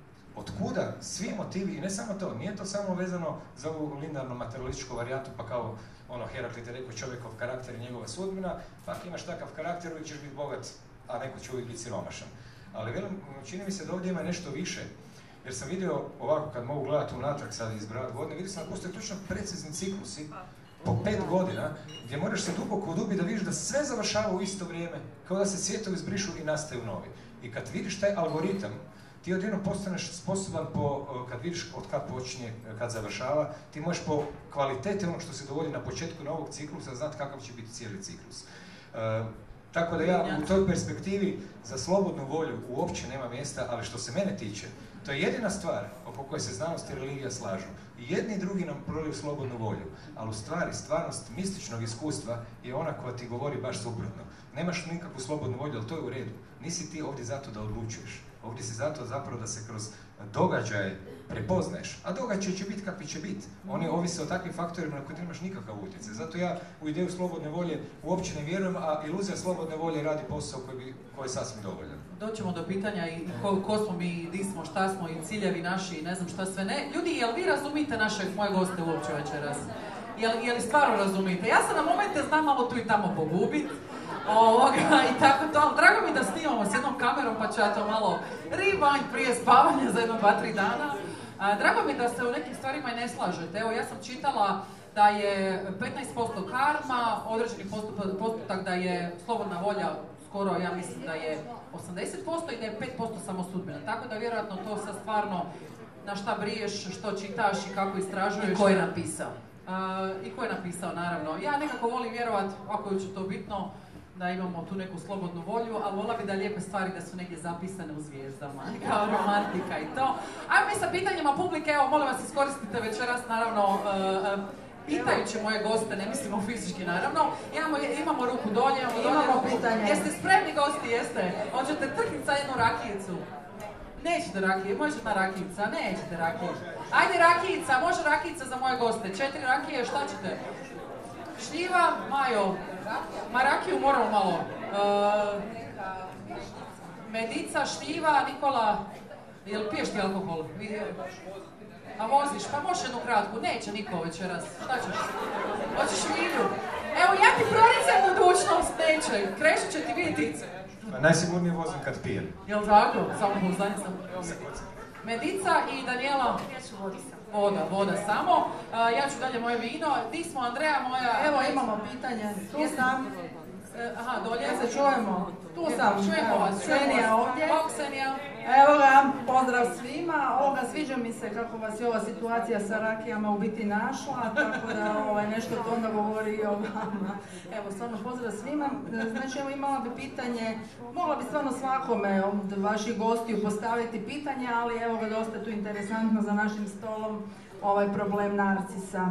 otkuda svi motivi, i ne samo to, nije to samo vezano za ovu linearnu materialističku varijantu, pa kao ono, Heraklit je rekao čovjekov karakter i njegova sudbina, pa ako imaš takav karakter, uvijek ćeš biti bogat, a neko će uvijek biti siromašan. Ali velim, čini mi se da ovdje ima nešto više, jer sam vidio ovako, kad mogu gledati unatrag sad izbrati godine, vidio sam da postoje točno precizni ciklusi po pet godina, gdje moraš se duboko udubiti da vidiš da sve završava u isto vrijeme, kao da se svijetovi zbrišu i nastaju novi. I kad vidiš taj algoritam, ti odjednom postaneš sposoban po, kad vidiš od kad počinje, kad završava, ti možeš po kvaliteti onog što se dogodi na početku novog ciklusa znati kakav će biti cijeli ciklus. E, tako da ja u toj perspektivi za slobodnu volju uopće nema mjesta, ali što se mene tiče, to je jedina stvar oko koje se znanost i religija slažu. I jedni i drugi nam proliju slobodnu volju, ali u stvari, stvarnost mističnog iskustva je ona koja ti govori baš suprotno. Nemaš nikakvu slobodnu volju, ali to je u redu. Nisi ti ovdje zato da odlučuješ. Ovdje si zato zapravo da se kroz događaje prepoznaješ, a događaj će biti kakvi će biti. Oni ovise o takvim faktorima na koje nemaš nikakav utjecaj. Zato ja u ideju slobodne volje uopće ne vjerujem, a iluzija slobodne volje radi posao koji, bi, koji je sasvim dovoljan. Doćemo do pitanja i ko, ko smo mi, di smo, šta smo i ciljevi naši i ne znam šta sve ne. Ljudi, jel vi razumite naše moje goste uopće večeras? Jel, jel stvarno razumite? Ja se na momente znam malo tu i tamo pogubiti. Ovoga, i tako to, drago mi da snimamo s jednom kamerom pa ću ja to malo rewind prije spavanja za jedno, dva, tri dana. A, drago mi da se u nekim stvarima i ne slažete. Evo, ja sam čitala da je petnaest posto karma, određeni postupak da je slobodna volja skoro, ja mislim da je osamdeset posto i da je pet posto samo sudbina. Tako da vjerojatno to sad stvarno na šta briješ, što čitaš i kako istražuješ. I ko je napisao? Uh, I ko je napisao, naravno. Ja nekako volim vjerovat, ako je to bitno, da imamo tu neku slobodnu volju, ali vola bi da lijepe stvari da su negdje zapisane u zvijezdama, kao romantika i to. Ajmo mi sa pitanjima publike, evo molim vas iskoristite večeras, naravno, uh, uh, pitajući moje goste, ne mislimo fizički naravno. Imamo, imamo ruku dolje, imamo dolje Imamo ruku. pitanje. Jeste spremni gosti, jeste? Hoćete trkniti sa jednu rakijicu? Nećete rakije, možete na rakijica, nećete rakije. Ajde rakijica, može rakijica za moje goste. Četiri rakije, šta ćete? Šljiva, Majo. Ma rakiju moramo malo. Uh, medica, šljiva, Nikola. Jel piješ ti alkohol? A voziš, pa možeš jednu kratku. Neće niko večeras. Šta ćeš? Hoćeš šljivu? Evo ja ti proricam budućnost, neće. Krešu će ti vidjeti. Najsigurnije vozim kad pijem. Jel tako? Samo pouzdanje sam. Medica i Daniela? Ja ću vodi sam. Voda, voda samo. Uh, ja ću dalje moje vino. Di smo, Andreja, moja... Evo imamo pitanje. Tu sam. E, aha, dolje. Ja se čujemo. Tu sam. Čujemo Evo, vas. čujemo Ksenija vas. ovdje. Bog, Ksenija. Evo ga, pozdrav svima. Ovoga, sviđa mi se kako vas je ova situacija sa rakijama u biti našla, tako da ovaj, nešto to onda govori i o vama. Evo, stvarno pozdrav svima. Znači, evo imala bi pitanje, mogla bi stvarno svakome od vaših gostiju postaviti pitanje, ali evo ga, dosta tu interesantno za našim stolom ovaj problem narcisa.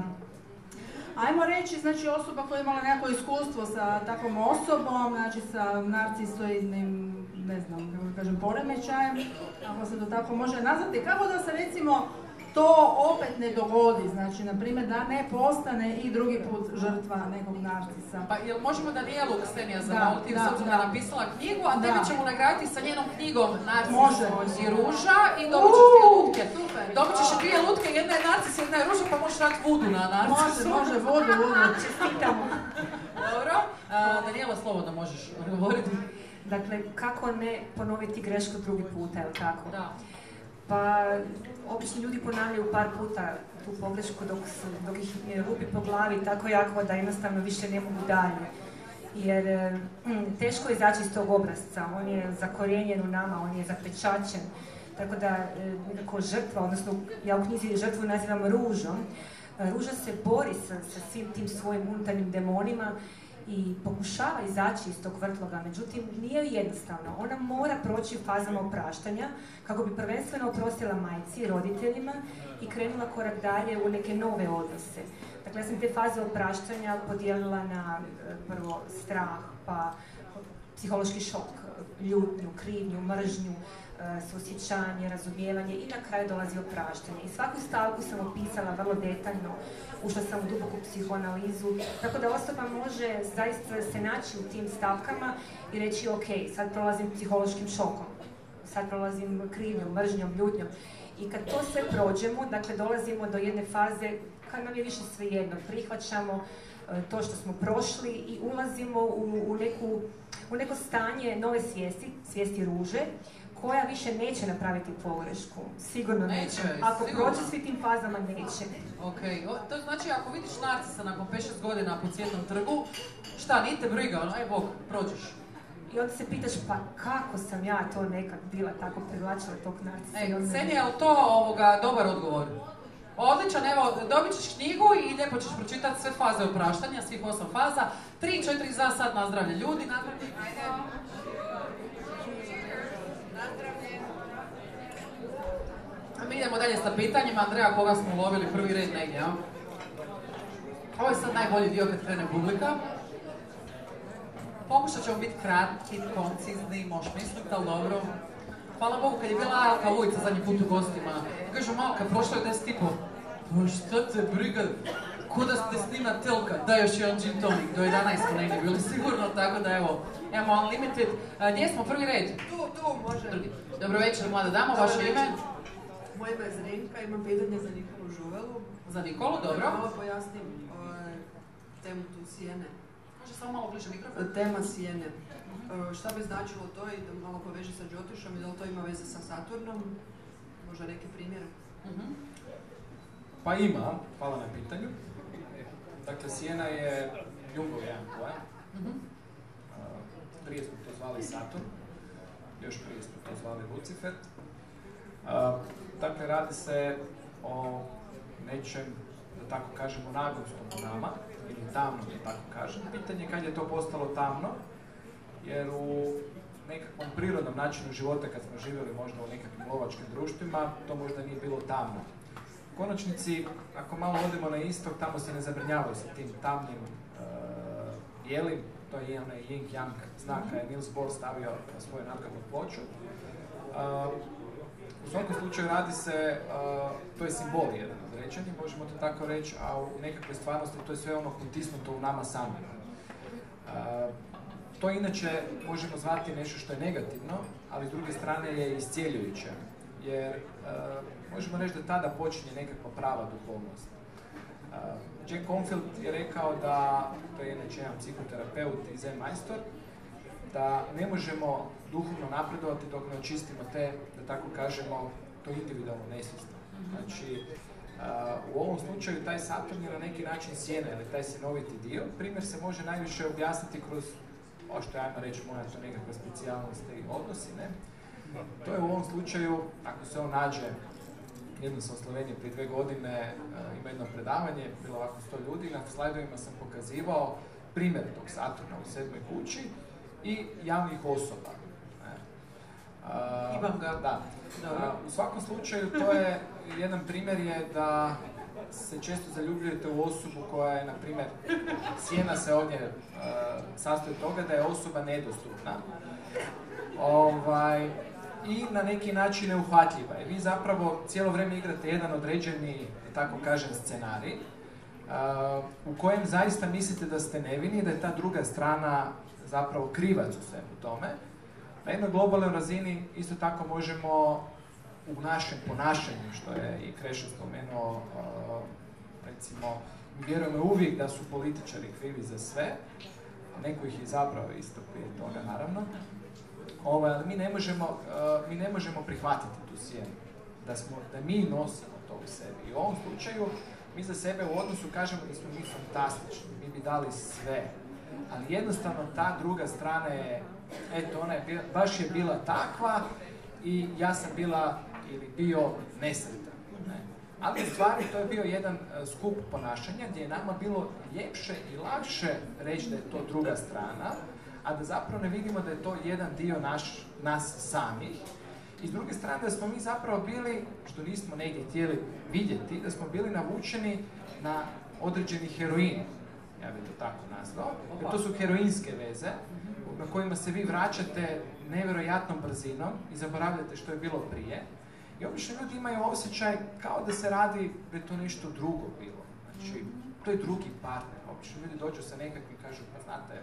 Ajmo reći, znači, osoba koja je imala nekako iskustvo sa takvom osobom, znači sa narcisoidnim, ne znam, kako kažem, poremećajem, ako se to tako može nazvati, kako da se recimo to opet ne dogodi, znači, na primjer, da ne postane i drugi put žrtva nekog narcisa. Pa jel možemo Danielu Ksenija zamoliti, da, s obzirom da je napisala knjigu, a tebi Da. ćemo nagraditi sa njenom knjigom Narcis Može. i Ruža i dobit ćeš dvije lutke. Super. Dobit ćeš dvije lutke, jedna je Narcis, jedna je Ruža, pa možeš raditi vudu na Narcisu. Može, može, vodu, vodu. Čestitamo. Dobro. A, Daniela, slobodno možeš odgovoriti. Dakle, kako ne ponoviti grešku drugi puta, jel tako? Da. Pa, obični ljudi ponavljaju par puta tu pogrešku dok, su, dok ih lupi po glavi tako jako da jednostavno više ne mogu dalje. Jer mm, teško je izaći iz tog obrasca, on je zakorijenjen u nama, on je zapečačen. Tako da, e, nekako žrtva, odnosno ja u knjizi žrtvu nazivam ružom. E, Ruža se bori sa, sa svim tim svojim unutarnjim demonima i pokušava izaći iz tog vrtloga, međutim nije jednostavno. Ona mora proći fazama opraštanja kako bi prvenstveno oprostila majci i roditeljima i krenula korak dalje u neke nove odnose. Dakle, ja sam te faze opraštanja podijelila na prvo strah, pa psihološki šok, ljutnju, krivnju, mržnju, suosjećanje, razumijevanje i na kraju dolazi opraštanje. I svaku stavku sam opisala vrlo detaljno, ušla sam u duboku psihoanalizu, tako da osoba može zaista se naći u tim stavkama i reći ok, sad prolazim psihološkim šokom, sad prolazim krivnjom, mržnjom, ljutnjom. I kad to sve prođemo, dakle dolazimo do jedne faze kad nam je više svejedno, prihvaćamo to što smo prošli i ulazimo u, u, neku, u neko stanje nove svijesti, svijesti ruže, koja više neće napraviti pogrešku. Sigurno neće. Neće, Ako sigurno. prođe svi tim fazama, neće. Ok, o, to znači ako vidiš narcisa nakon pet šest godina po Cvjetnom trgu, šta, nije te briga, ono, aj bog, prođeš. I onda se pitaš, pa kako sam ja to nekad bila tako privlačila tog narcisa? Ej, I onda- Ksenija, je li to ovoga, dobar odgovor? Odličan, evo, dobit ćeš knjigu i lijepo ćeš pročitati sve faze opraštanja, svih osam faza. Tri, četiri za sad, nazdravlje ljudi, nazdravlje, ajde. A mi idemo dalje sa pitanjima. Andreja, koga smo ulovili prvi red negdje, a? Ovo je sad najbolji dio kad krene publika. Pokušat ćemo biti kratki, koncizni, možeš misliti, ali dobro. Hvala Bogu, kad je bila Alka Vujica zadnji put u gostima, kažu Malka, prošlo je deset i po. Pa šta te briga, ko da ste snima telka, daj još jedan gin tonic, do jedanaest smo negdje bili sigurno, tako da evo, imamo Unlimited. A, gdje smo, prvi red? Tu, tu, može. Drugi. Dobro večer, mlada dama, vaše ime? Moje ime je Zrinka, imam pitanje za Nikolu Žuvelu. Za Nikolu, dobro. Da malo pojasnim ovaj, temu tu Sijene. Može samo malo bliže mikrofon. Tema Sijene. E, šta bi značilo to i da malo poveže sa Džotišom i da li to ima veze sa Saturnom? Možda neki primjer? Mhm. Pa ima, hvala na pitanju. Dakle, Sijena je Jungov jedan pojam. Mhm. prije smo to zvali Saturn, još prije smo to zvali Lucifer. Uh, dakle, radi se o nečem, da tako kažemo, nagonskom u nama, ili tamnom, da tako kažem. Pitanje je kad je to postalo tamno, jer u nekakvom prirodnom načinu života, kad smo živjeli možda u nekakvim lovačkim društvima, to možda nije bilo tamno. U konačnici, ako malo odemo na istok, tamo se ne zabrinjavaju sa tim tamnim uh, bijelim, to je onaj yin-yang znaka, je Niels Bohr stavio na svoju nadgrobnu ploču. Uh, u svakom slučaju radi se, uh, to je simbol jedan određeni, možemo to tako reći, a u nekakvoj stvarnosti to je sve ono potisnuto u nama samima. Uh, to inače možemo zvati nešto što je negativno, ali s druge strane je iscijeljujuće, jer uh, možemo reći da tada počinje nekakva prava duhovnost. Uh, Jack Canfield je rekao da, to je inače jedan psihoterapeut i zen majstor, da ne možemo duhovno napredovati dok ne očistimo te, da tako kažemo, to individualno nesvjesno. Znači, uh, u ovom slučaju taj Saturn je na neki način sjena ili taj sjenoviti dio. Primjer se može najviše objasniti kroz, o što ajmo reći, moja to nekakva specijalnost i odnosi, ne? To je u ovom slučaju, ako se on nađe, jednom sam u Sloveniji prije dve godine, uh, ima jedno predavanje, bilo ovako sto ljudi, na slajdovima sam pokazivao primjer tog Saturna u sedmoj kući i javnih osoba. Uh, Imam ga. Da. Uh, u svakom slučaju, to je, jedan primjer je da se često zaljubljujete u osobu koja je, na primjer, sjena se ovdje uh, sastoji toga da je osoba nedostupna. Ovaj, i na neki način neuhvatljiva. I vi zapravo cijelo vrijeme igrate jedan određeni, tako kažem, scenarij, uh, u kojem zaista mislite da ste nevini, da je ta druga strana zapravo krivac u svemu tome. Na jednoj globalnoj razini isto tako možemo u našem ponašanju, što je i Krešo spomenuo, uh, recimo, mi vjerujemo uvijek da su političari krivi za sve, neko ih je izabrao isto prije toga, naravno. Ovaj, ali mi ne možemo, uh, mi ne možemo prihvatiti tu sjenu, da, smo, da mi nosimo to u sebi. I u ovom slučaju mi za sebe u odnosu kažemo da smo mi fantastični, mi bi dali sve, ali jednostavno ta druga strana je, eto, ona je bila, baš je bila takva i ja sam bila ili bio nesretan. Ne? Ali u stvari to je bio jedan uh, skup ponašanja gdje je nama bilo ljepše i lakše reći da je to druga strana, a da zapravo ne vidimo da je to jedan dio naš, nas samih. I s druge strane da smo mi zapravo bili, što nismo negdje htjeli vidjeti, da smo bili navučeni na određeni heroin, ja bih to tako nazvao, jer to su heroinske veze, na kojima se vi vraćate nevjerojatnom brzinom i zaboravljate što je bilo prije. I obično ljudi imaju osjećaj kao da se radi da je to nešto drugo bilo. Znači, to je drugi partner. Obično ljudi dođu sa nekakvim, kažu, pa znate,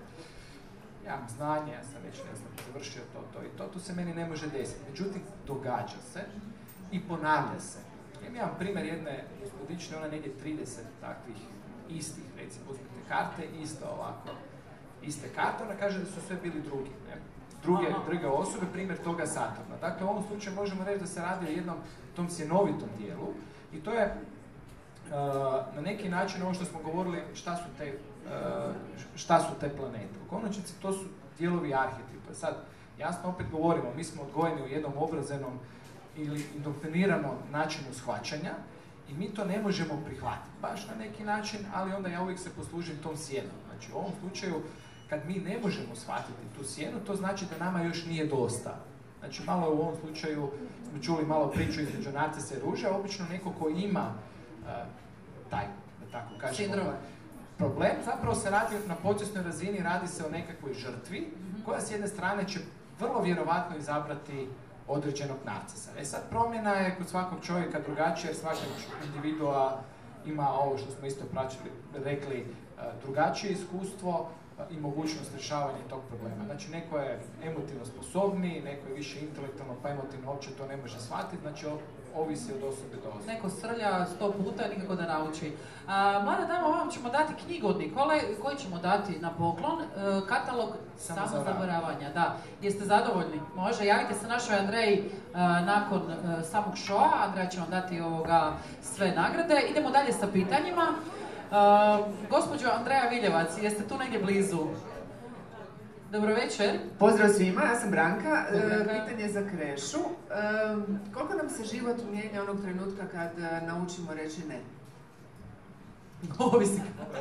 ja imam znanje, ja sam već, ne znam, završio to, to i to, to se meni ne može desiti. Međutim, događa se i ponavlja se. Ja imam primjer jedne gospodične, ona negdje trideset takvih istih, recimo, uzmite karte, isto ovako, iste karte, ona kaže da su sve bili drugi, ne? Druge, druge osobe, primjer toga Saturna. Dakle, u ovom slučaju možemo reći da se radi o jednom tom sjenovitom dijelu i to je uh, na neki način ovo što smo govorili šta su te, uh, šta su te planete. U konačnici to su dijelovi arhetipa. Sad, jasno opet govorimo, mi smo odgojeni u jednom obrazenom ili indoktriniranom načinu shvaćanja i mi to ne možemo prihvatiti, baš na neki način, ali onda ja uvijek se poslužim tom sjenom. Znači, u ovom slučaju, kad mi ne možemo shvatiti tu sjenu, to znači da nama još nije dosta. Znači, malo u ovom slučaju smo čuli malo priču između narcisa i ruže, obično neko ko ima uh, taj, da tako kažemo, problem, zapravo se radi na podsvjesnoj razini, radi se o nekakvoj žrtvi, koja s jedne strane će vrlo vjerovatno izabrati određenog narcisa. E sad, promjena je kod svakog čovjeka drugačija, jer svaka individua ima ovo što smo isto praćili, rekli, drugačije iskustvo i mogućnost rješavanja tog problema. Znači, neko je emotivno sposobniji, neko je više intelektualno, pa emotivno uopće to ne može shvatiti, znači ovisi od osobe do osobe. Neko srlja sto puta, nikako da nauči. A, mlada dama, vam ćemo dati knjigu od Nikole, koji ćemo dati na poklon, e, katalog samozaboravanja. Da. Jeste zadovoljni? Može, javite se našoj Andreji e, nakon e, samog šoa, Andreja će vam dati ovoga sve nagrade. Idemo dalje sa pitanjima. E, gospođo Andreja Viljevac, jeste tu negdje blizu? Dobro večer. Pozdrav svima, ja sam Branka. E, pitanje za Krešu. E, koliko nam se život mijenja onog trenutka kad e, naučimo reći ne? Ovisi.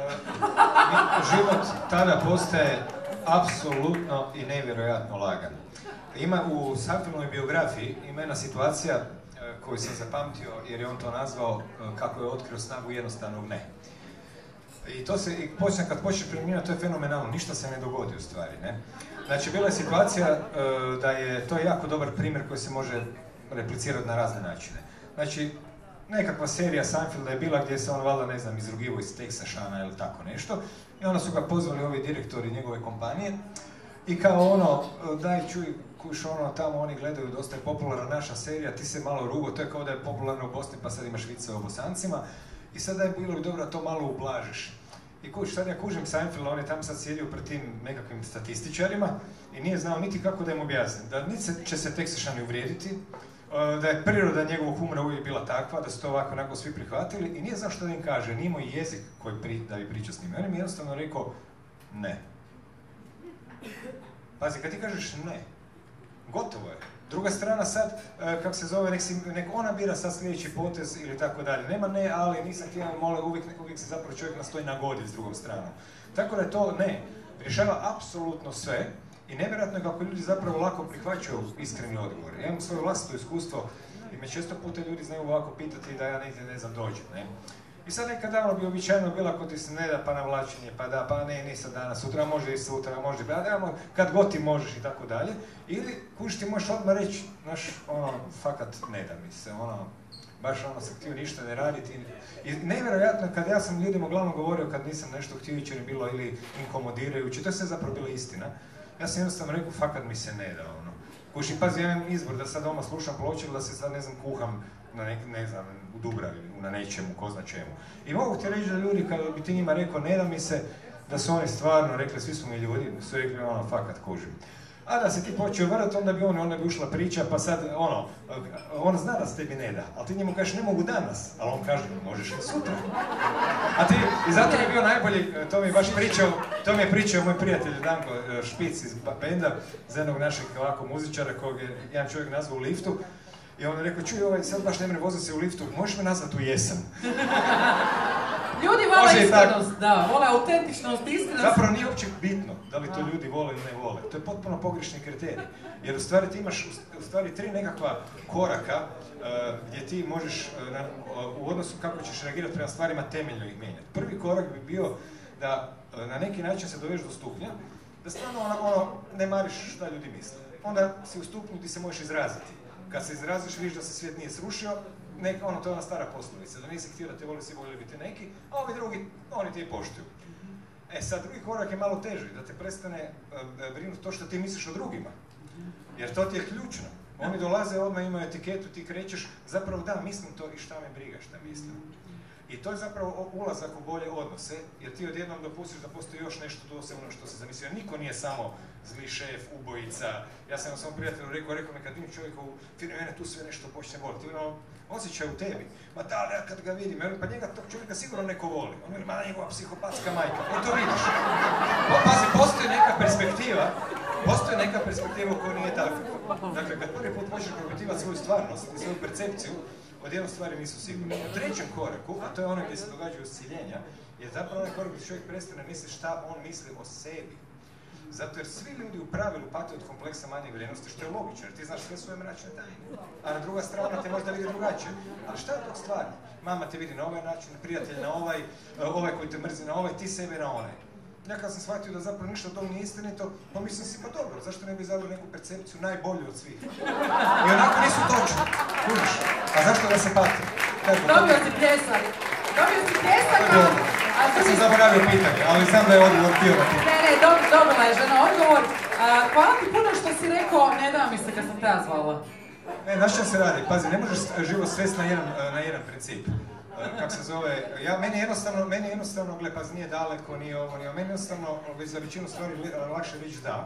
Život tada postaje apsolutno i nevjerojatno lagan. Ima u Seinfeldovoj biografiji ima jedna situacija e, koju sam zapamtio jer je on to nazvao e, kako je otkrio snagu jednostavnog ne. I to se, i počne, kad počne primjenjivati, to je fenomenalno, ništa se ne dogodi u stvari, ne? Znači, bila je situacija e, da je, to je jako dobar primjer koji se može replicirati na razne načine. Znači, nekakva serija Seinfelda je bila gdje se on valjda, ne znam, izrugivo iz Texasana ili tako nešto. I onda su ga pozvali ovi direktori njegove kompanije i kao ono, daj čuj, kuš ono, tamo oni gledaju, dosta je popularna naša serija, ti se malo rugo, to je kao da je popularno u Bosni pa sad imaš vice o Bosancima. I sada je bilo dobro da to malo ublažiš. I kuš, sad ja kužim Seinfeld, on je tamo sad sjedio pred tim nekakvim statističarima i nije znao niti kako da im objasnim. Da niti će se Texašani uvrijediti, da je priroda njegovog humora uvijek bila takva, da su to ovako onako svi prihvatili i nije znao što da im kaže, nije imao jezik koji pri, da bi pričao s njima. On im je jednostavno rekao ne. Pazi, kad ti kažeš ne, gotovo je. Druga strana sad, kako se zove, nek, si, nek ona bira sad sljedeći potez ili tako dalje. Nema ne, ali nisam htio, mole, uvijek, uvijek se zapravo čovjek nastoji nagoditi s drugom stranom. Tako da je to ne. Rješava apsolutno sve i nevjerojatno je kako ljudi zapravo lako prihvaćaju iskreni odgovor. Ja imam svoje vlastito iskustvo i me često puta ljudi znaju ovako pitati da ja negdje ne znam dođem, ne. I sad nekad davno bi običajno bila ako ti se ne da pa navlačenje, pa da, pa ne, nisam danas, sutra može i sutra, može, pa da, kad god ti možeš i tako dalje. Ili, kuži ti možeš odmah reći, znaš, ono, fakat ne da mi se, ono, baš ono sam htio ništa ne raditi. I nevjerojatno, kad ja sam ljudima uglavnom govorio kad nisam nešto htio ići, jer je bilo ili inkomodirajuće, to je sve zapravo bila istina. Ja sam jednostavno rekao, fakat mi se ne da, ono. Kuži, pazi, ja imam izbor da sad doma slušam ploče ili da se sad, ne znam, kuham na nek, ne znam, u Dubravi, na nečemu, ko zna čemu. I mogu ti reći da ljudi, kada bi ti njima rekao ne da mi se, da su oni stvarno rekli, svi su mi ljudi, su rekli ono, fakat kužim. A da se ti počeo vrati, onda bi on, onda bi ušla priča, pa sad, ono, on zna da se tebi ne da, ali ti njemu kažeš ne mogu danas, ali on kaže možeš i sutra. A ti, i zato je bio najbolji, to mi je baš pričao, to mi je pričao moj prijatelj Danko Špic iz benda, za jednog našeg ovako muzičara, kojeg je jedan čovjek nazvao u liftu. I on je rekao, čuj, ovaj, sad baš ne mre voziti se u liftu, možeš me nazvati u jesen? Ljudi vole iskrenost, da, vole autentičnost, iskrenost. Zapravo nije uopće bitno da li to ljudi vole ili ne vole. To je potpuno pogrešni kriterij. Jer u stvari ti imaš u stvari tri nekakva koraka uh, gdje ti možeš uh, na, uh, u odnosu kako ćeš reagirati prema stvarima temeljno ih mijenjati. Prvi korak bi bio da uh, na neki način se doveš do stupnja, da stvarno ono, ono, ne mariš šta ljudi misle. Onda si u stupnju ti se možeš izraziti. Kad se izraziš, vidiš da se svijet nije srušio, nek, ono, to je ona stara poslovica, da nisi htio da te voli, svi voli biti neki, a ovi drugi, oni ti je poštuju. E sad, drugi korak je malo teži, da te prestane uh, brinuti to što ti misliš o drugima. Jer to ti je ključno. Oni dolaze, odmah imaju etiketu, ti krećeš, zapravo da, mislim to i šta me briga šta mislim. I to je zapravo ulazak u bolje odnose, jer ti odjednom dopustiš da postoji još nešto dosebno što se zamislio. Niko nije samo zli šef, ubojica. Ja sam svom prijatelju rekao, rekao mi kad vidim čovjeka u firmi, mene tu sve nešto počne voliti. Ono, osjećaj u tebi. Ma da, ali ja kad ga vidim, pa njega tog čovjeka sigurno neko voli. On je, ma njegova psihopatska majka. E to vidiš. Pa pazi, postoji neka perspektiva, postoji neka perspektiva u kojoj nije takva. Dakle, kad prvi put počneš propitivati svoju stvarnost i svoju percepciju, odjednom stvari nisu sigurne. U trećem koraku, a to je ono gdje se događaju osciljenja, je zapravo onaj korak gdje čovjek prestane misliti šta on misli o sebi. Zato jer svi ljudi u pravilu pate od kompleksa manje vrijednosti, što je logično, jer ti znaš sve svoje mračne tajne. A na druga strana te možda vidi drugačije. Ali šta je to stvarno? Mama te vidi na ovaj način, prijatelj na ovaj, ovaj koji te mrzi na ovaj, ti sebe na onaj. Ja kad sam shvatio da zapravo ništa od toga nije istinito, pa mislim si, pa dobro, zašto ne bi izabrao neku percepciju najbolju od svih? I onako nisu točni, kužiš. A zašto da se pati? Dobio si pljesak. Dobio si pljesak, a... Ja sam zaboravio pitanje, ali znam da je odgovor bio na pitanje. Ne, ne, dob, dobila je žena odgovor. A, hvala ti puno što si rekao, ne da mi se kad sam te ja zvala. Ne, znaš što se radi? Pazi, ne možeš život svesti na jedan, na jedan princip. Kako se zove, ja, meni jednostavno, meni jednostavno, gle, pazi, nije daleko, nije ovo, nije ovo, meni jednostavno, već za većinu stvari lakše reći da.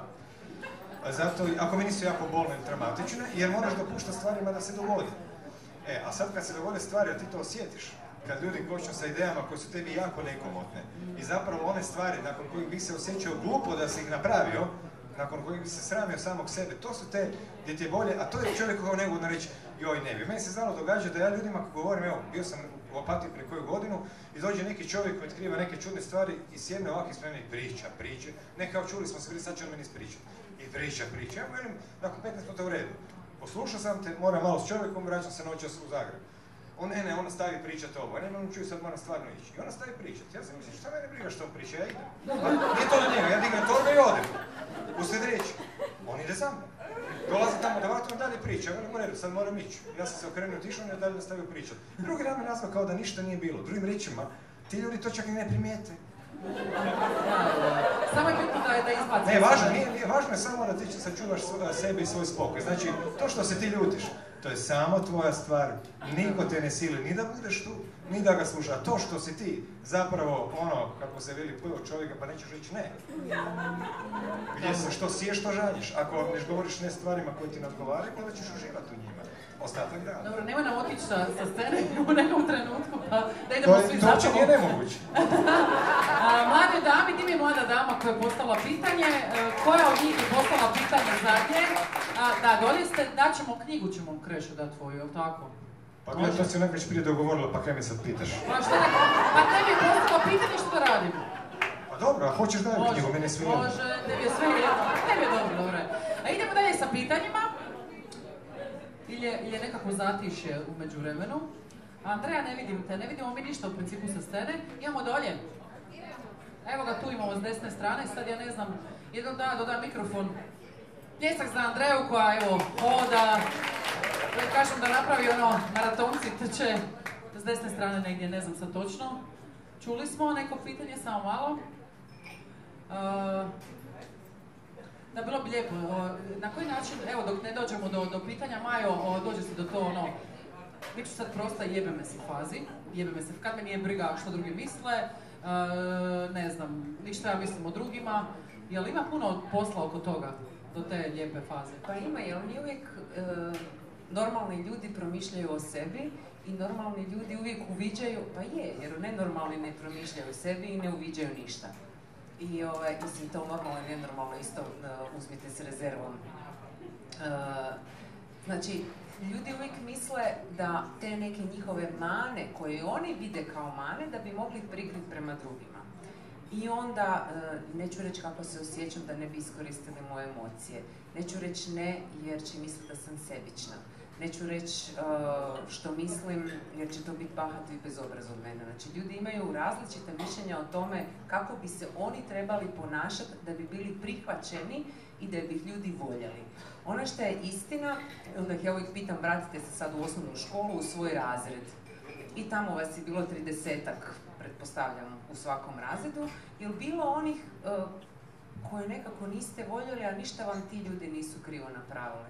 Zato, ako mi nisu jako bolne ili traumatične, jer moraš dopuštati stvarima da se dogodi. E, a sad kad se dogode stvari, a ti to osjetiš, kad ljudi počnu sa idejama koje su tebi jako nekomotne i zapravo one stvari nakon kojih bi se osjećao glupo da si ih napravio, nakon kojeg bi se sramio samog sebe. To su te gdje ti je bolje, a to je čovjek koji neugodno reći joj ne bi. Meni se znalo događa da ja ljudima govorim, evo, bio sam u Opatiji prije koju godinu i dođe neki čovjek koji otkriva neke čudne stvari i sjedne ovakvi spremni i priča, priče. Ne kao čuli smo se, sad će on meni ispričati. I priča, priča. Ja velim, nakon petnaest minuta u redu. Poslušao sam te, moram malo s čovjekom, vraćam se noćas u Zagreb. On, ne, ne, ona stavi pričati ovo, ne, on čuju, sad moram stvarno ići. I ona stavi pričati. Ja sam mislim, šta mene briga što on priča, ja idem. A nije to na njega, ja dignem torbe i odem. Uslijed riječi. On ide za mnom. Dolazi tamo da vratu, on dalje priča, ja velim u redu, sad moram ići. Ja sam se okrenuo, otišao, on je dalje nastavio pričati. Drugi dan me nazvao kao da ništa nije bilo. Drugim riječima, ti ljudi to čak i ne primijete. Samo je bitno da je da izbaci. Ne, važno, nije, nije, važno je samo da ti sačuvaš sebi i svoj spokoj. Znači, to što se ti ljutiš, to je samo tvoja stvar. Niko te ne sili ni da budeš tu, ni da ga sluša. A to što si ti zapravo, ono, kako se veli, pojel čovjeka pa nećeš reći ne. Gdje se što siješ, to žanješ. Ako ne govoriš ne stvarima koje ti ne odgovaraju, onda ćeš uživati u njima. Ostatak dana. Dobro, nemoj nam otići sa, sa scene u nekom trenutku, pa da idemo to je, svi to zapravo. To nije nemoguće. Mlade dami, di mi je mlada dama koja je postala pitanje, koja od njih je postala pitanje zadnje? A, da, dolje ste, daćemo knjigu ćemo u Krešu da tvoju, jel tako? Pa gledaj, to si onak već prije dogovorila, pa kaj mi sad pitaš? Pa što ne, pa tebi je postalo pitanje što da radimo? Pa dobro, a hoćeš daj knjigu, meni je sve jedno. Može, tebi je sve jedno, tebi je dobro, dobro. A idemo dalje sa pitanjima. Ili je, ili je nekako zatišje u međuvremenu. Andreja, ne vidim te, ne vidimo mi ništa u principu sa scene. Imamo dolje. Evo ga, tu imamo s desne strane, sad ja ne znam, jedan da, doda mikrofon. Pljesak za Andreju koja, evo, hoda, da kažem da napravi ono, maratonci trče s desne strane negdje, ne znam sad točno. Čuli smo neko pitanje, samo malo. Uh, Da, bilo bi lijepo. Na koji način, evo, dok ne dođemo do, do pitanja, Majo, dođe se do to, ono, mi ću sad prosta jebe me se fazi, jebe me se, kad me nije briga što drugi misle, e, ne znam, ništa ja mislim o drugima, jel ima puno posla oko toga, do te lijepe faze? Pa ima, jel mi uvijek e, normalni ljudi promišljaju o sebi i normalni ljudi uvijek uviđaju, pa je, jer nenormalni ne promišljaju o sebi i ne uviđaju ništa. I ovaj, mislim, to normalno i nenormalno isto uh, uzmite s rezervom. Uh, znači, ljudi uvijek misle da te neke njihove mane, koje oni vide kao mane, da bi mogli prikriti prema drugima. I onda, uh, neću reći kako se osjećam da ne bi iskoristili moje emocije. Neću reći ne jer će misliti da sam sebična. Neću reći uh, što mislim jer će to biti bahato i bezobrazno od mene. Znači, ljudi imaju različite mišljenja o tome kako bi se oni trebali ponašati da bi bili prihvaćeni i da bi ih ljudi voljeli. Ono što je istina, onda ih ja uvijek pitam, vratite se sad u osnovnu školu, u svoj razred. I tamo vas je bilo tridesetak, pretpostavljam, u svakom razredu. Je li bilo onih uh, koje nekako niste voljeli, a ništa vam ti ljudi nisu krivo napravili?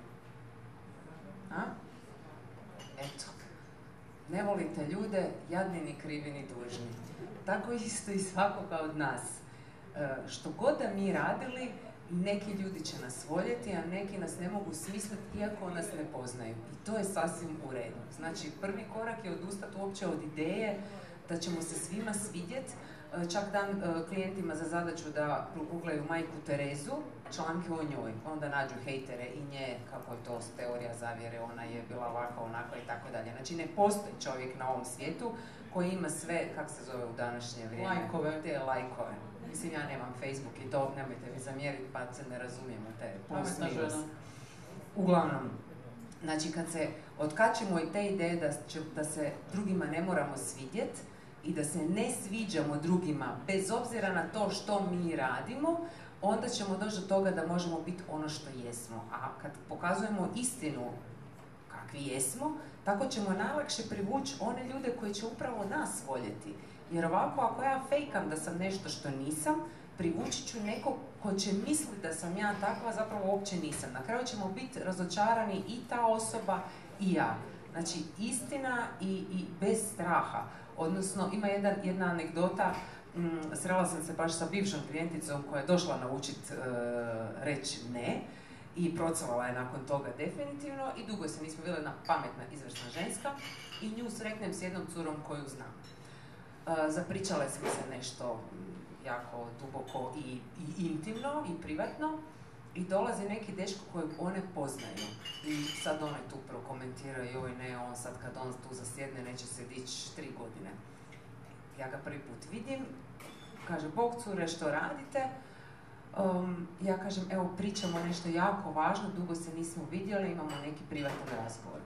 A? Eto, ne volite ljude, jadni ni krivi ni dužni. Tako isto i svakoga od nas. E, što god da mi radili, neki ljudi će nas voljeti, a neki nas ne mogu smisliti iako nas ne poznaju. I to je sasvim u redu. Znači, prvi korak je odustati uopće od ideje da ćemo se svima svidjeti. Čak dam klijentima za zadaću da googlaju majku Terezu, članke o njoj, onda nađu hejtere i nje, kako je to teorija zavjere, ona je bila ovako, onako i tako dalje. Znači, ne postoji čovjek na ovom svijetu koji ima sve, kako se zove u današnje vrijeme? Lajkove. Te lajkove. Mislim, ja nemam Facebook i to, nemojte mi zamjeriti, pa se ne razumijemo te plus minus. Uglavnom, znači, kad se otkačimo i te ideje da, će, da se drugima ne moramo svidjeti, i da se ne sviđamo drugima, bez obzira na to što mi radimo, onda ćemo doći do toga da možemo biti ono što jesmo. A kad pokazujemo istinu kakvi jesmo, tako ćemo najlakše privući one ljude koji će upravo nas voljeti. Jer ovako, ako ja fejkam da sam nešto što nisam, privući ću nekog ko će misliti da sam ja takva, zapravo uopće nisam. Na kraju ćemo biti razočarani i ta osoba i ja. Znači, istina i, i bez straha. Odnosno, ima jedan, jedna anegdota, mm, srela sam se baš sa bivšom klijenticom koja je došla naučiti e, reći ne i procvala je nakon toga definitivno i dugo se nismo bile jedna pametna, izvrsna ženska i nju sretnem s jednom curom koju znam. E, zapričale smo se nešto jako duboko i, i intimno i privatno i dolazi neki dečko kojeg one poznaju. I sad one tu prokomentiraju, joj ne, on sad kad on tu zasjedne neće se dići tri godine. Ja ga prvi put vidim, kaže, bog cure, što radite? Um, ja kažem, evo, pričamo nešto jako važno, dugo se nismo vidjeli, imamo neki privatan razgovor.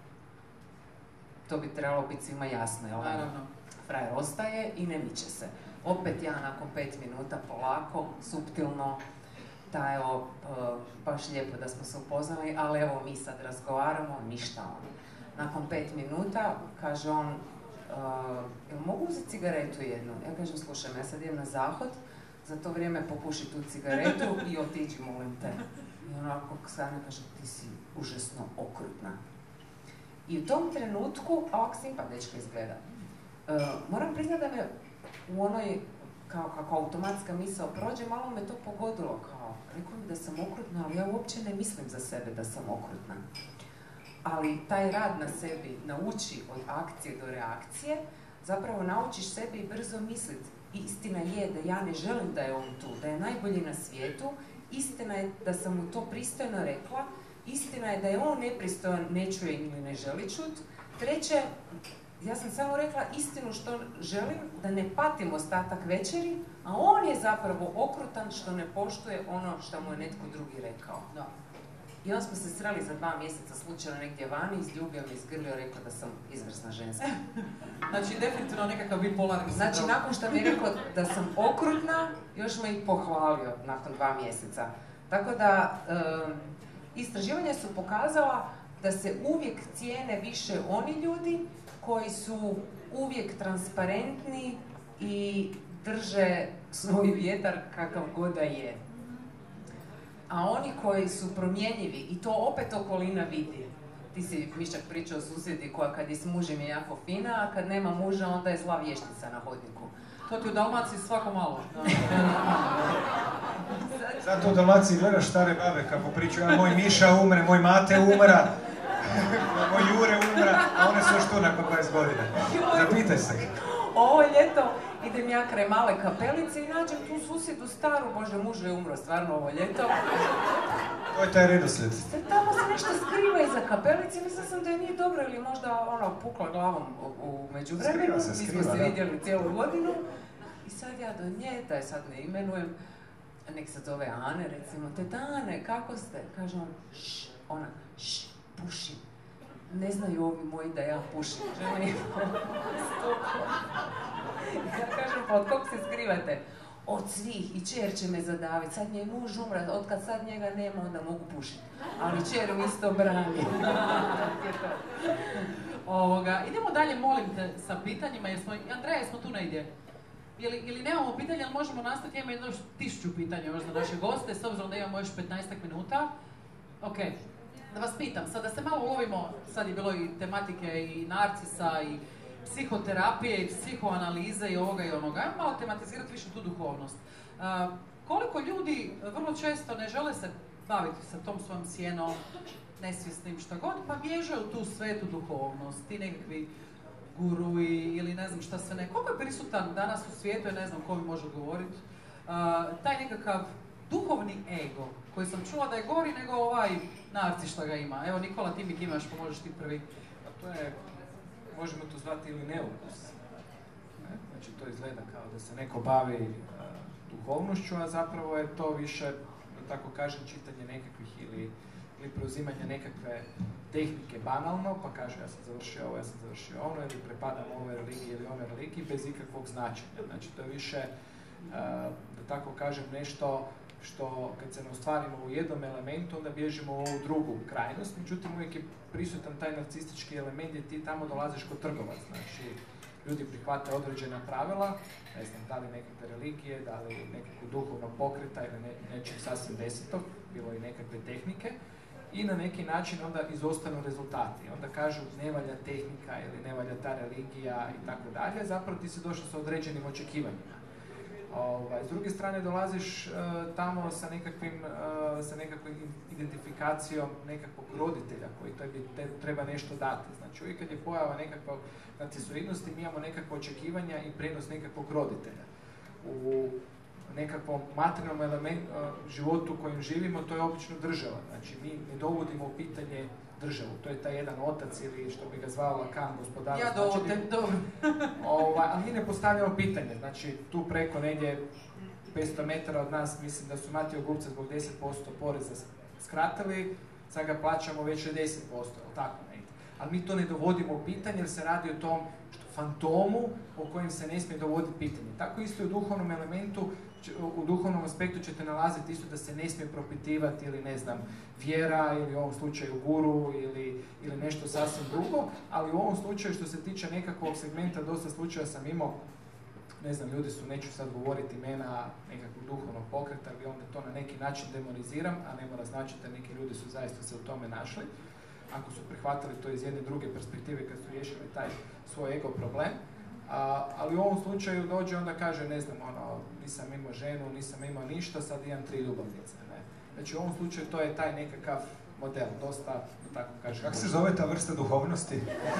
To bi trebalo biti svima jasno, jel? Naravno. Frajer ostaje i ne miče se. Opet ja nakon pet minuta polako, suptilno, da evo, uh, baš lijepo da smo se upoznali, ali evo mi sad razgovaramo, ništa on. Nakon pet minuta kaže on, uh, jel mogu uzeti cigaretu jednu? Ja kažem, slušaj, ja sad idem na zahod, za to vrijeme popuši tu cigaretu i otiđi, molim te. I onako stvarno kaže, ti si užasno okrutna. I u tom trenutku, a ovak simpa dečka izgleda, uh, moram priznati da me u onoj, kao kako automatska misao prođe, malo me to pogodilo, kao, rekao mi da sam okrutna, ali ja uopće ne mislim za sebe da sam okrutna. Ali taj rad na sebi nauči od akcije do reakcije, zapravo naučiš sebi i brzo misliti. Istina je da ja ne želim da je on tu, da je najbolji na svijetu, istina je da sam mu to pristojno rekla, istina je da je on nepristojan, ne čuje ili ne želi čut. Treće, ja sam samo rekla istinu što želim, da ne patim ostatak večeri, a on je zapravo okrutan što ne poštuje ono što mu je netko drugi rekao. Da. I onda smo se sreli za dva mjeseca slučajno negdje vani, izljubio me, izgrlio, rekao da sam izvrsna ženska. Znači, definitivno nekakav bipolarni sindrom. Znači, nakon što mi je rekao da sam okrutna, još me i pohvalio nakon dva mjeseca. Tako da, um, istraživanja su pokazala da se uvijek cijene više oni ljudi koji su uvijek transparentni i drže svoj vjetar kakav god da je. A oni koji su promjenjivi, i to opet okolina vidi. Ti si, Mišak, pričao o susjedi koja kad je s mužem je jako fina, a kad nema muža onda je zla vještica na hodniku. To ti u Dalmaciji svako malo. Zato u Dalmaciji gledaš stare babe kako pričaju, a moj Miša umre, moj Mate umra, moj Jure umra, a one su još tu nakon dvadeset godina. Zapitaj se. Ovo ljeto idem ja kraj Male Kapelice i nađem tu susjedu staru, bože, muž je umro stvarno ovo ljeto. To je taj redoslijed. Tamo se nešto skriva iza kapelice, mislila sam da je nije dobro ili možda ono pukla glavom u, u međuvremenu. Skriva se, Mi skriva, smo se da. vidjeli cijelu godinu. I sad ja do nje, da je sad ne imenujem, nek se zove Ane, recimo, teta Ane, kako ste? Kaže on, šš, ona, šš, pušim. Ne znaju ovi moji da ja pušim. Želim ja kažem, pa od kog se skrivate? Od svih, i čer će me zadaviti, sad mi je muž umrat, otkad sad njega nema, onda mogu pušiti. Ali čer u isto brani. Ovoga, idemo dalje, molim te, sa pitanjima, jer smo, Andreja, jesmo tu negdje? Ili, ili nemamo pitanja, ali možemo nastaviti, imamo jedno tisuću pitanja još za naše goste, s obzirom da imamo još petnaestak minuta. Ok, da vas pitam, sad da se malo ulovimo, sad je bilo i tematike i narcisa i psihoterapije i psihoanalize i ovoga i onoga. Ajmo malo tematizirati više tu duhovnost. Uh, koliko ljudi vrlo često ne žele se baviti sa tom svojom sjenom, nesvjesnim šta god, pa bježe u tu svetu duhovnost, ti nekakvi gurui ili ne znam šta sve ne. Koliko je prisutan danas u svijetu, ja ne znam ko mi može govoriti, uh, taj nekakav duhovni ego, koji sam čula da je gori nego ovaj narci što ga ima. Evo, Nikola, ti mi kimaš, pa možeš ti prvi. A to je, možemo to zvati ili neukus. Ne? Znači, to izgleda kao da se neko bavi uh, duhovnošću, a zapravo je to više, da tako kažem, čitanje nekakvih ili, ili preuzimanje nekakve tehnike banalno, pa kaže ja sam završio ovo, ja sam završio ono, ili prepadam ovoj religiji ili onoj religiji bez ikakvog značenja. Znači, to je više, uh, da tako kažem, nešto što kad se ne ostvarimo u jednom elementu, onda bježimo u ovu drugu krajnost. Međutim, uvijek je prisutan taj narcistički element gdje ti tamo dolaziš kod trgovac. Znači, ljudi prihvate određena pravila, ne znam, da li nekakve religije, da li nekakvog duhovnog pokreta ili ne, nečeg sasvim desetog, bilo i nekakve tehnike, i na neki način onda izostanu rezultati. Onda kažu ne valja tehnika ili ne valja ta religija i tako dalje. Zapravo ti si došao sa određenim očekivanjima. Ovaj, s druge strane dolaziš uh, tamo sa nekakvim, uh, sa nekakvom identifikacijom nekakvog roditelja koji tebi te, treba nešto dati. Znači uvijek kad je pojava nekakva narcisoidnosti, mi imamo nekakva očekivanja i prenos nekakvog roditelja. U nekakvom materijalnom elementu, životu u kojem živimo, to je obično država. Znači, mi ne dovodimo u pitanje državu. To je taj jedan otac ili što bi ga zvao Lacan, gospodar. Ja dovodim, znači, dobro. Ovaj, ali mi ne postavljamo pitanje. Znači, tu preko negdje petsto metara od nas, mislim da su Matiju Gubca zbog deset posto poreza skratili, sad ga plaćamo već šezdeset posto, tako negdje. Ali mi to ne dovodimo u pitanje jer se radi o tom što, fantomu o kojem se ne smije dovoditi pitanje. Tako isto i u duhovnom elementu, u duhovnom aspektu ćete nalaziti isto da se ne smije propitivati ili ne znam, vjera ili u ovom slučaju guru ili, ili nešto sasvim drugo, ali u ovom slučaju što se tiče nekakvog segmenta, dosta slučaja sam imao, ne znam, ljudi su, neću sad govoriti imena nekakvog duhovnog pokreta, ali onda to na neki način demoniziram, a ne mora značiti da neki ljudi su zaista se u tome našli, ako su prihvatili to iz jedne druge perspektive kad su riješili taj svoj ego problem. A, ali u ovom slučaju dođe onda kaže, ne znam, ono, nisam imao ženu, nisam imao ništa, sad imam tri ljubavnice. Ne? Znači u ovom slučaju to je taj nekakav model, dosta, da tako kažem. Kako se zove ta vrsta duhovnosti?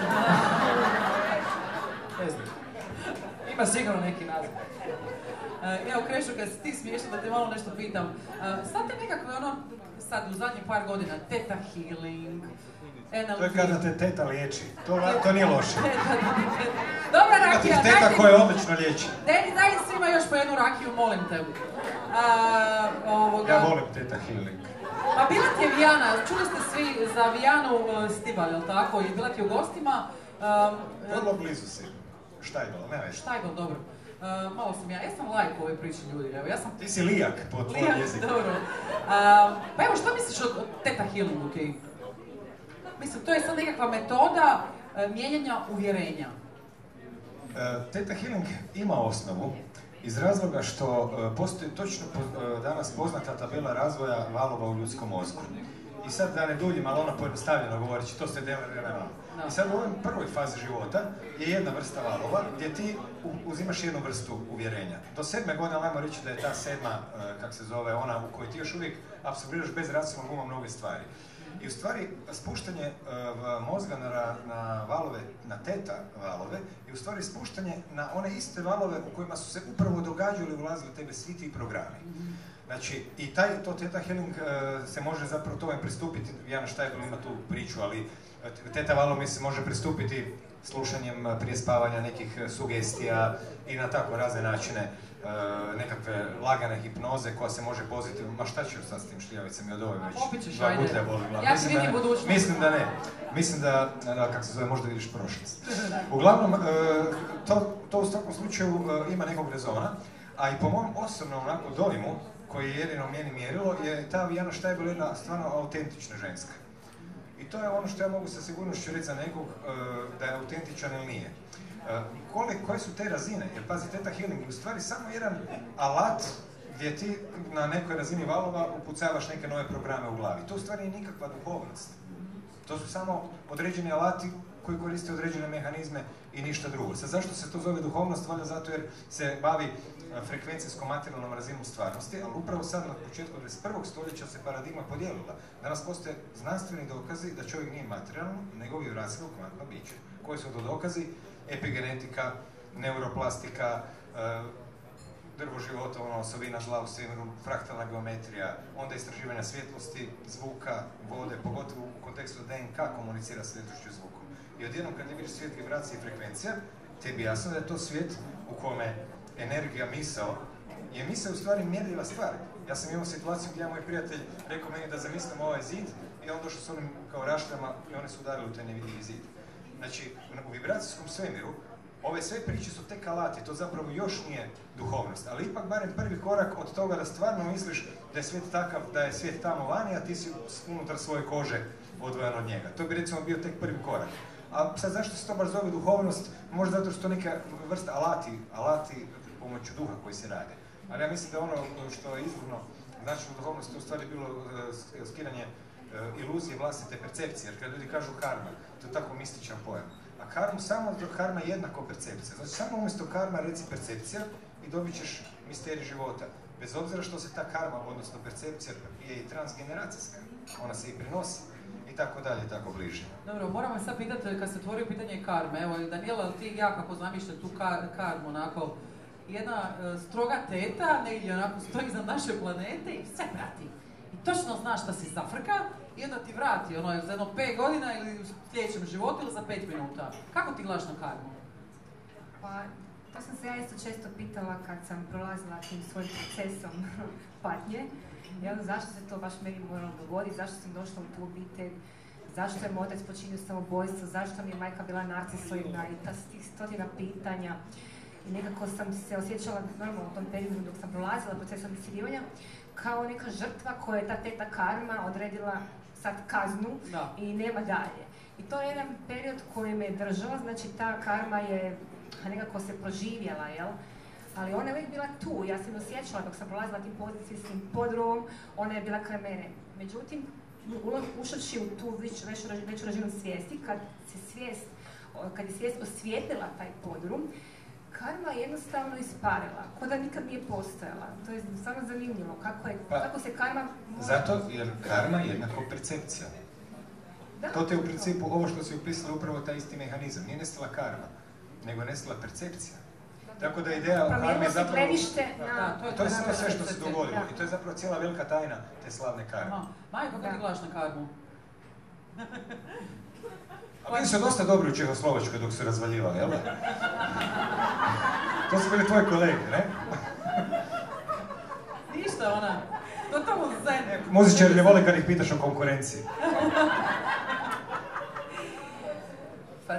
Ne znam. Ima sigurno neki naziv. Uh, evo, Krešo, kad si ti smiješan da te malo nešto pitam. Uh, sad te nekako, ono, sad u zadnjih par godina, teta healing, N L P. To je kada te teta liječi. To, to nije loše. Dobra Ima rakija, tih teta daj, koje odlično liječi. daj, daj svima još po jednu rakiju, molim te. Uh, ovoga. Ja volim teta healing. Pa bila ti je Vijana, čuli ste svi za Vijanu uh, Stibalj, jel tako? I bila ti je u gostima. Uh, Vrlo blizu si. Štajbel, ne već. Štajbel, dobro. Uh, malo sam ja, ja sam lajk u ovoj priči ljudi, evo, ja sam... Ti si lijak po tvojom Lijak, jeziku. dobro. Uh, pa evo, što misliš o teta healingu, okej? Okay? Mislim, to je sad nekakva metoda uh, mijenjanja uvjerenja. Uh, teta healing ima osnovu iz razloga što uh, postoji točno po, uh, danas poznata tabela razvoja valova u ljudskom mozgu. I sad da ne duljim, ali ono pojednostavljeno govoreći, to ste delali realno. I sad u ovoj prvoj fazi života je jedna vrsta valova gdje ti uzimaš jednu vrstu uvjerenja. Do sedme godine, ajmo reći da je ta sedma, kak se zove, ona u kojoj ti još uvijek apsorbiraš bez racionalnog uma mnoge stvari. I u stvari spuštanje uh, mozga na, na valove, na teta valove, je u stvari spuštanje na one iste valove u kojima su se upravo događali i ulazili u tebe svi ti programi. Znači, i taj, to teta healing uh, se može zapravo tome pristupiti, Vijana Štajbel ima tu priču, ali uh, teta valom se može pristupiti slušanjem uh, prije spavanja nekih uh, sugestija i na tako razne načine uh, nekakve lagane hipnoze koja se može pozitivno, ma šta ću sad s tim šljavicama od ove već? Opet ćeš, dva ajde. gutlja boli glavu. Ja Mislim, vidim budućnost. mislim da ne. Mislim da, da, kako se zove, možda vidiš prošlost. Uglavnom, uh, to, to u svakom slučaju uh, ima nekog rezona, a i po mom osobnom onako dojmu, koji je jedino meni mjerilo, je ta Vijana Štajbel jedna stvarno autentična ženska. I to je ono što ja mogu sa sigurnošću reći za nekog uh, da je autentičan ili nije. Uh, kole, koje su te razine? Jer pazi, teta healing je u stvari samo jedan alat gdje ti na nekoj razini valova upucavaš neke nove programe u glavi. To u stvari nije nikakva duhovnost. To su samo određeni alati koji koriste određene mehanizme i ništa drugo. Sad, zašto se to zove duhovnost? Valjda zato jer se bavi frekvencijskom materijalnom razinom stvarnosti, ali upravo sad na početku dvadeset prvog stoljeća se paradigma podijelila. Danas postoje znanstveni dokazi da čovjek nije materijalno, nego vibracijsko kvantno biće. Koji su to dokazi? Epigenetika, neuroplastika, drvo života, ono, osobina zla u svemiru, fraktalna geometrija, onda istraživanja svjetlosti, zvuka, vode, pogotovo u kontekstu D N K komunicira svjetlošću i zvukom. I odjednom kad ti vidiš svijet vibracije i frekvencija, tebi jasno da je to svijet u kome energija, misao, je misao u stvari mjerljiva stvar. Ja sam imao situaciju gdje je moj prijatelj rekao meni da zamislim ovaj zid i on došao s onim kao rašljama i oni su udarili u taj nevidljivi zid. Znači, u vibracijskom svemiru ove sve priče su tek alati, to zapravo još nije duhovnost, ali ipak barem prvi korak od toga da stvarno misliš da je svijet takav, da je svijet tamo vani, a ti si unutar svoje kože odvojen od njega. To bi recimo bio tek prvi korak. A sad zašto se to baš zove duhovnost? Možda zato što neka vrsta alati, alati pomoću duha koji se rade. Ali ja mislim da ono što je izvorno značilo duhovnost, to u stvari bilo uh, skidanje uh, iluzije vlastite percepcije, jer kad ljudi kažu karma, to je tako mističan pojam. A karmu samo, karma je jednako percepcija. Znači samo umjesto karma reci percepcija i dobit ćeš misterij života. Bez obzira što se ta karma, odnosno percepcija, je i transgeneracijska. Ona se i prenosi. I tako dalje, tako bliže. Dobro, moramo sad pitati, kad ste otvorio pitanje karme, evo, Daniela, ti i ja kako zamišljate tu kar, karmu, onako, jedna uh, stroga teta, negdje onako stoji iznad naše planete i sve prati. I točno zna šta si zafrka i onda ti vrati, ono, za jedno pet godina ili u sljedećem životu ili za pet minuta. Kako ti gledaš na karmu? Pa, to sam se ja isto često pitala kad sam prolazila tim svojim procesom patnje. Jel, zašto se to baš meni moralo dogoditi, zašto sam došla u tu obitelj, zašto je moj otac počinio samoubojstvo, zašto mi je majka bila narcisoidna i ta tih stotina pitanja. I nekako sam se osjećala normalno u tom periodu dok sam prolazila procesom isciljivanja kao neka žrtva koja je ta teta karma odredila sad kaznu da. I nema dalje. I to je jedan period koji me je držao, znači ta karma je nekako se proživjela, jel? Ali ona je uvijek bila tu, ja sam osjećala dok sam prolazila tim pozicijskim podrumom, ona je bila kraj mene. Međutim, ušavši u tu veću, veću razinu svijesti, kad, se svijest, kad je svijest osvijetlila taj podrum, karma je jednostavno isparila, ko da nikad nije postojala. To je stvarno zanimljivo, kako, je, pa, kako se karma... Može... Zato jer karma je jednako percepcija. Da, to te u principu, ovo što si upisala, upravo taj isti mehanizam. Nije nestala karma, nego je nestala percepcija. Tako da ideja o karmi je zapravo... Gledište na... na... To je, to je sve, sve što se dogodilo i to je zapravo cijela velika tajna te slavne karme. Maja, kako ti gledaš na karmu? A bili su dosta dobri u Čehoslovačkoj dok su razvaljivali, jel da? To su bili tvoji kolege, ne? Ništa ona, totalno zen. Muzičari ne vole kad ih pitaš o konkurenciji. Pa,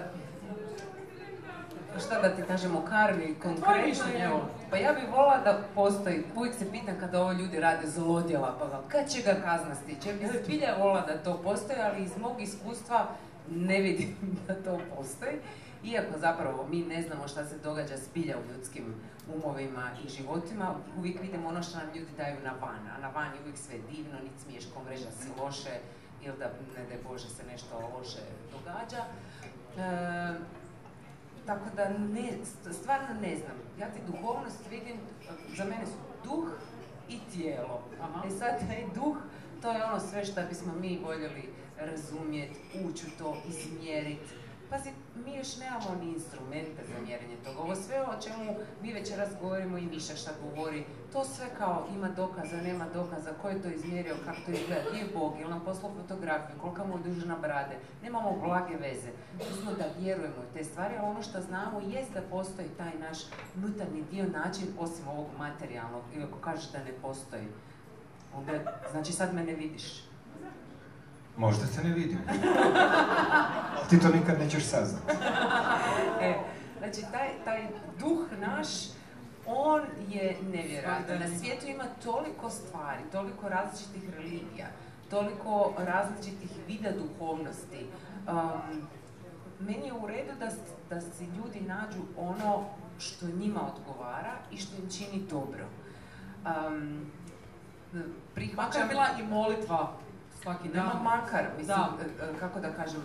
šta da ti kažem o karmi konkretno? Pa ja bih volila da postoji, uvijek se pitam kada ovo ljudi rade zlodjela, pa kad će ga kazna stići? Ja bih zbilja volila da to postoji, ali iz mog iskustva ne vidim da to postoji. Iako zapravo mi ne znamo šta se događa zbilja u ljudskim umovima i životima, uvijek vidimo ono što nam ljudi daju na van, a na van je uvijek sve divno, niti smiješ komreža si loše, ili da ne daj Bože se nešto loše događa. E, tako da ne, stvarno ne znam. Ja ti duhovnost vidim, za mene su duh i tijelo. Aha. E sad taj duh, to je ono sve što bismo mi voljeli razumjeti, ući u to, izmjeriti. Pazi, mi još nemamo ni instrumente za mjerenje toga. Ovo sve o čemu mi večeras govorimo i Miša šta govori, to sve kao ima dokaza, nema dokaza, ko je to izmjerio, kako to izgleda, gdje je Bog, ili nam poslao fotografiju, kolika mu je dužina brade. Nemamo blage veze. Mislimo da vjerujemo u te stvari, ali ono što znamo jest da postoji taj naš unutarnji dio, način, osim ovog materijalnog. I ako kažeš da ne postoji, onda znači sad me ne vidiš. Možda te ne vidim. Ali ti to nikad nećeš saznati. E, znači, taj, taj duh naš, on je nevjerojatan. Na svijetu ima toliko stvari, toliko različitih religija, toliko različitih vida duhovnosti. Um, meni je u redu da, da si ljudi nađu ono što njima odgovara i što im čini dobro. Um, prihvaćam... Makar bila i molitva. Nema makar, mislim, da. kako da kažem,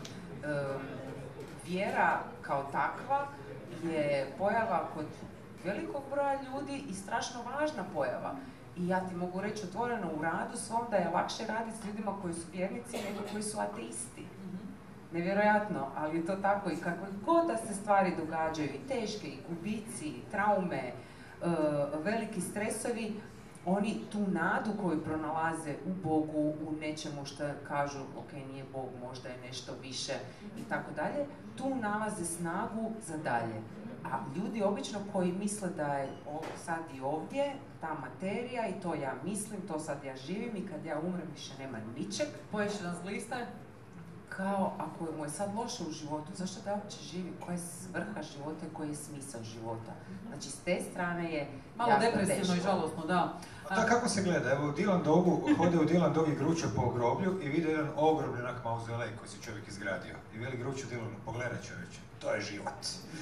vjera kao takva je pojava kod velikog broja ljudi i strašno važna pojava. I ja ti mogu reći otvoreno u radu svom da je lakše raditi s ljudima koji su vjernici nego koji su ateisti. Nevjerojatno, ali je to tako i kako god da se stvari događaju, i teške, i gubici, i traume, veliki stresovi, oni tu nadu koju pronalaze u Bogu, u nečemu što kažu, ok, nije Bog, možda je nešto više i tako dalje, tu nalaze snagu za dalje. A ljudi obično koji misle da je sad i ovdje, ta materija i to ja mislim, to sad ja živim i kad ja umrem više nema ničeg. Poješ jedan zlista? Kao, ako mu je sad loše u životu, zašto da uopće živi? Koja je svrha života i koji je smisao života? Znači, s te strane je malo depresivno i žalostno, da. A to kako se gleda? Evo, u Dylan Dogu, hode u Dylan Dog i Gruča po groblju i vide jedan ogromni onak mauzolej koji si čovjek izgradio. I veli Gruču Dylanu, pogledaj čovječe, to je život.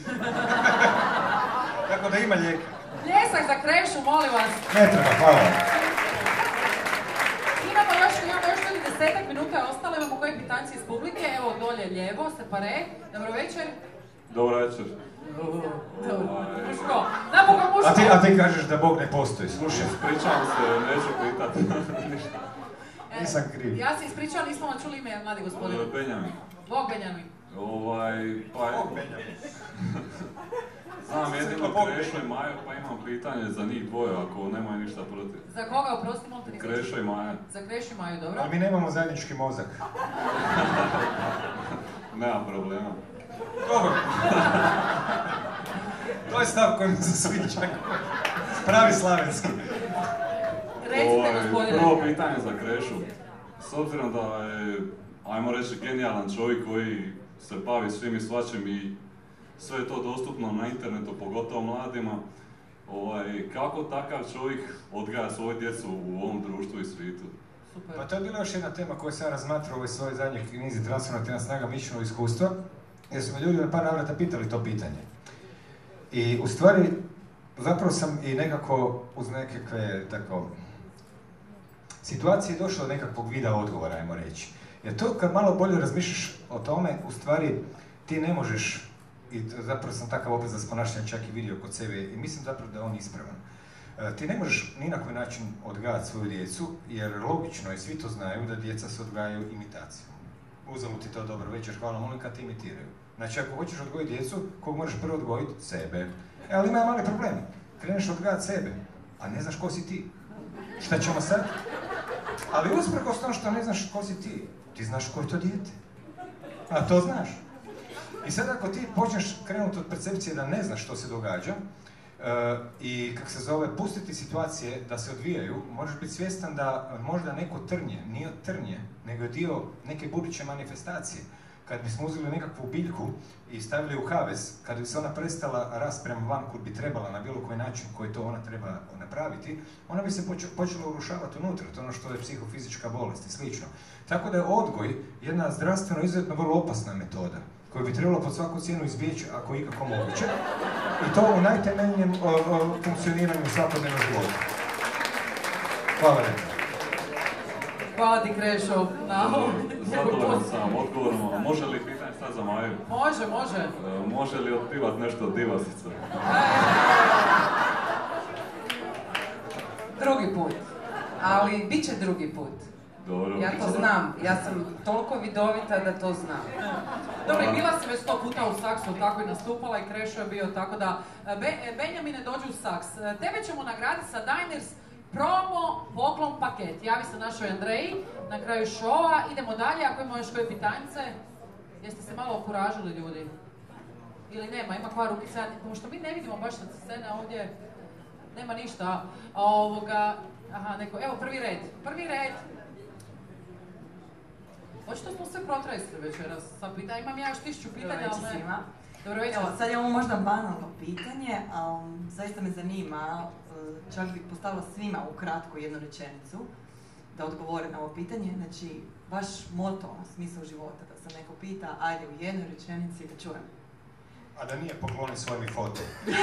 Tako da ima lijeka. Pljesak za Krešu, molim vas. Ne treba, hvala. Imamo još, imamo još ljudi desetak minuta je ostalo, imamo koje pitanci iz publike, evo dolje lijevo, separe. Dobro večer. Dobro večer. Muško, napokon muško. A ti, a ti kažeš da Bog ne postoji, slušaj. Ispričavam se, neću pitati. E, Nisam kriv. Ja se ispričao, nismo vam čuli ime, mladi gospodine. Benjamin. Bog Benjamin. Ovaj, pa... Bog Benjamin. Znam jedino Krešo i Maju, pa imam pitanje za njih dvoje, ako nemaju ništa protiv. Za koga, oprosti, molim te? Krešo i Maja. Za Krešo i Maju, dobro. Ali mi nemamo zajednički mozak. Nema problema. Dobro. To je stav koji mi se sviđa. Pravi slavenski. Recite, gospodine. Prvo pitanje za Krešu. S obzirom da je, ajmo reći, genijalan čovjek koji se bavi svim i svačim i sve je to dostupno na internetu, pogotovo mladima, ovaj, kako takav čovjek odgaja svoju djecu u ovom društvu i svijetu? Super. Pa to je bila još jedna tema koju sam razmatrao u ovoj svojoj zadnjoj knjizi Transformativna snaga mišljenog iskustva, jer su me ljudi na par navrata pitali to pitanje. I u stvari, zapravo sam i nekako uz nekakve tako situacije došlo do nekakvog vida odgovora, ajmo reći. Jer to kad malo bolje razmišljaš o tome, u stvari ti ne možeš, i zapravo sam takav opet za ponašanje čak i vidio kod sebe i mislim zapravo da je on ispravan. Ti ne možeš ni na koji način odgajati svoju djecu, jer logično je, svi to znaju, da djeca se odgajaju imitacijom. Uzalud ti to dobro večer, hvala molim kad ti imitiraju. Znači ako hoćeš odgojiti djecu, kog moraš prvo odgojiti? Sebe. E, ali ima mali problem. Kreneš odgajati sebe, a ne znaš ko si ti. Šta ćemo sad? Ali usprkos tom što ne znaš ko si ti, ti znaš ko je to dijete. A to znaš. I sad ako ti počneš krenuti od percepcije da ne znaš što se događa, Uh, i kak se zove, pustiti situacije da se odvijaju, moraš biti svjestan da možda neko trnje, nije trnje, nego je dio neke buduće manifestacije. Kad bismo uzeli nekakvu biljku i stavili u havez, kad bi se ona prestala rast prema van kud bi trebala na bilo koji način koji to ona treba napraviti, ona bi se počela urušavati unutra, to je ono što je psihofizička bolest i slično. Tako da je odgoj jedna zdravstveno izuzetno vrlo opasna metoda, koju bi trebalo pod svaku cijenu izbjeći ako je ikako moguće, i to u najtemeljnijem o, o, funkcioniranju svakodnevnog života. Hvala lijepo. Hvala ti, Krešo, na ovom. Zadovoljan sam odgovorom. Može li pitanje sad za Maju? Može, može. E, može li otpivat nešto od divasica? Drugi put. Ali bit će drugi put. Dobro. Ja to znam. Ja sam toliko vidovita da to znam. Dobro, i bila si već sto puta u Saksu, tako i nastupala i Krešo je bio, tako da... Be, Benjamine, dođi u Saks. Tebe ćemo nagraditi sa Diners promo poklon paket. Javi se našoj Andreji na kraju šova. Idemo dalje, ako ima još koje pitanjce. Jeste se malo okuražili, ljudi? Ili nema, ima koja rukica? Pošto mi ne vidimo baš sa scene ovdje. Nema ništa. Ovoga... Aha, neko... Evo, prvi red. Prvi red. Očito smo sve protresli večeras sa pitanja. Imam ja još tisuću pitanja, ali ne... svima. Dobro večer. Evo, sad je ovo možda banalno pitanje, ali zaista me zanima, čak bih postavila svima ukratko jednu rečenicu da odgovore na ovo pitanje. Znači, vaš moto, smisao života, da se neko pita, ajde u jednoj rečenici da čujem. A da nije pokloni svoj mi foto.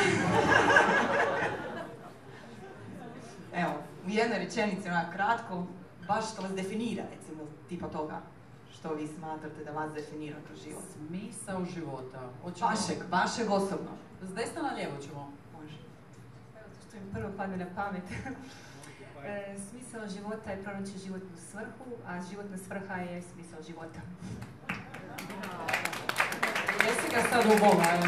Evo, u jednoj rečenici, onak kratko, baš što vas definira, recimo, tipa toga. Što vi smatrate da vas definira kroz život? Smisao života. Oćemo... Vašeg, vašeg osobno. S desna na lijevo ćemo. Može. Evo to što mi prvo padne na pamet. e, smisao života je pronaći životnu svrhu, a životna svrha je smisao života. Jesi ga sad ubola, evo.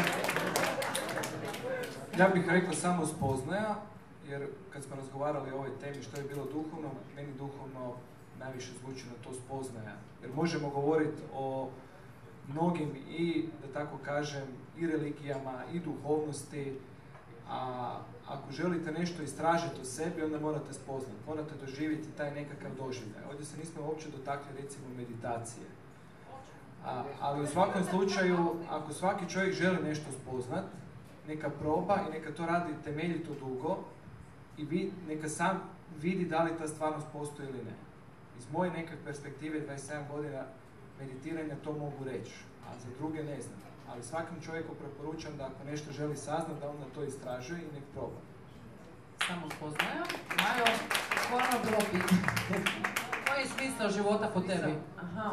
Ja bih rekao samo spoznaja, jer kad smo razgovarali o ovoj temi što je bilo duhovno, meni duhovno najviše zvuči na to spoznaja. Jer možemo govoriti o mnogim i, da tako kažem, i religijama, i duhovnosti, a ako želite nešto istražiti o sebi, onda morate spoznati, morate doživjeti taj nekakav doživljaj. Ovdje se nismo uopće dotakli, recimo, meditacije. A, ali u svakom slučaju, ako svaki čovjek želi nešto spoznat, neka proba i neka to radi temeljito dugo i vi, neka sam vidi da li ta stvarnost postoji ili ne. Iz moje neke perspektive, dvadeset sedam godina meditiranja, to mogu reći, a za druge ne znam. Ali svakom čovjeku preporučam da ako nešto želi saznat, da onda to istražuje i nek proba. Samo spoznaja. Majo, stvarno bilo pitanje. Koji je smisao života po tebi? Aha.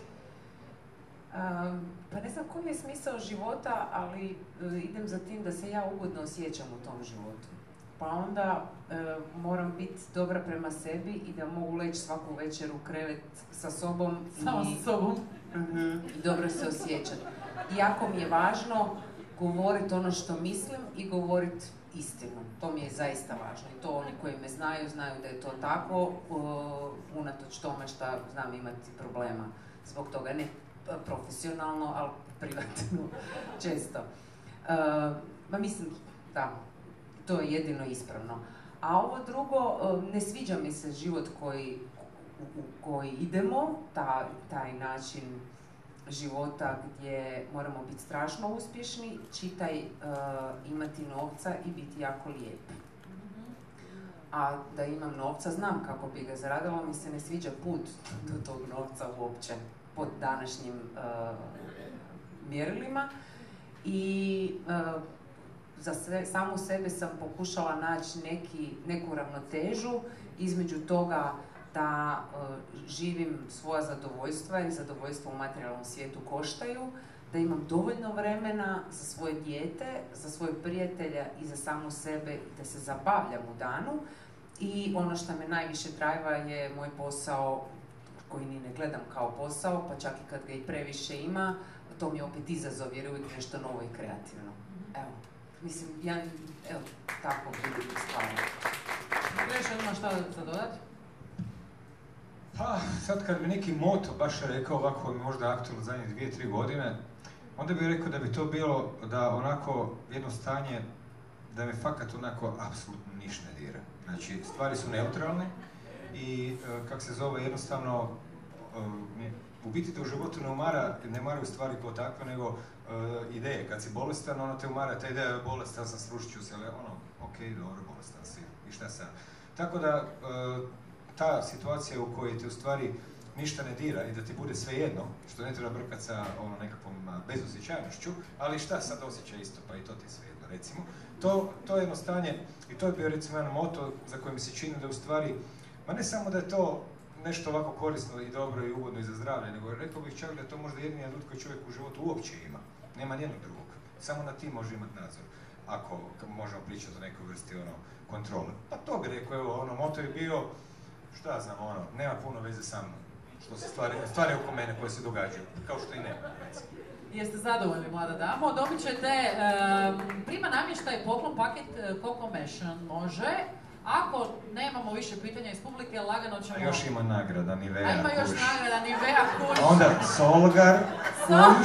Um, pa ne znam koji je smisao života, ali uh, idem za tim da se ja ugodno osjećam u tom životu. Pa onda uh, moram biti dobra prema sebi i da mogu leći svaku večer u krevet sa sobom. Samo i, sa sobom. Uh-huh, i dobro se osjećati. Jako mi je važno govoriti ono što mislim i govoriti istinu. To mi je zaista važno i to oni koji me znaju, znaju da je to tako, uh, unatoč tome što znam imati problema zbog toga. Ne profesionalno, ali privatno često. Uh, ma mislim, da, to je jedino ispravno. A ovo drugo, uh, ne sviđa mi se život koji, u, u koji idemo, ta, taj način života gdje moramo biti strašno uspješni, čitaj uh, imati novca i biti jako lijep. A da imam novca, znam kako bi ga zaradila, mi se ne sviđa put do tog novca uopće pod današnjim uh, mjerilima. I uh, za sve, samu sebe sam pokušala naći neki, neku ravnotežu između toga da uh, živim svoja zadovoljstva, jer zadovoljstva u materijalnom svijetu koštaju, da imam dovoljno vremena za svoje dijete, za svoje prijatelja i za samu sebe i da se zabavljam u danu. I ono što me najviše drajva je moj posao, koji ni ne gledam kao posao, pa čak i kad ga i previše ima, to mi je opet izazov jer je uvijek nešto novo i kreativno. Evo, mislim, ja, evo, tako vidim stvari. Greš, ima šta za dodati? Pa, sad kad bi neki moto baš rekao ovako možda aktualno zadnje dvije, tri godine, onda bih rekao da bi to bilo da onako jedno stanje, da me fakat onako apsolutno ništa ne dira. Znači, stvari su neutralne i, kak se zove, jednostavno, u biti te u životu ne umara, ne umaraju stvari kao takve, nego uh, ideje. Kad si bolestan, ono te umara, ta ideja je bolestan sam, srušit ću se, ali ono, ok, dobro, bolestan si, i šta sad? Tako da, uh, ta situacija u kojoj te u stvari ništa ne dira i da ti bude svejedno, što ne treba brkati sa ono nekakvom bezosjećajnošću, ali šta sad osjeća isto, pa i to ti je svejedno, recimo. To, to je jedno stanje, i to je bio recimo jedan moto za koje mi se čini da u stvari, ma ne samo da je to nešto ovako korisno i dobro i ugodno i za zdravlje, nego rekao bih čak da je to možda jedini adut koji čovjek u životu uopće ima. Nema nijednog drugog. Samo na tim može imati nadzor. Ako možemo pričati o nekoj vrsti ono, kontrole. Pa to bi rekao, evo, ono, moto je bio, šta znam, ono, nema puno veze sa mnom. Što se stvari, stvari oko mene koje se događaju, kao što i nema, recimo. Jeste zadovoljni, mlada damo. Dobit ćete um, prima namještaj poklon paket uh, Coco Mation, može. Ako nemamo više pitanja iz publike, lagano ćemo... A još ima nagrada, Nivea, A ima još kuš. nagrada, Nivea, kuš. Onda Solgar, kuš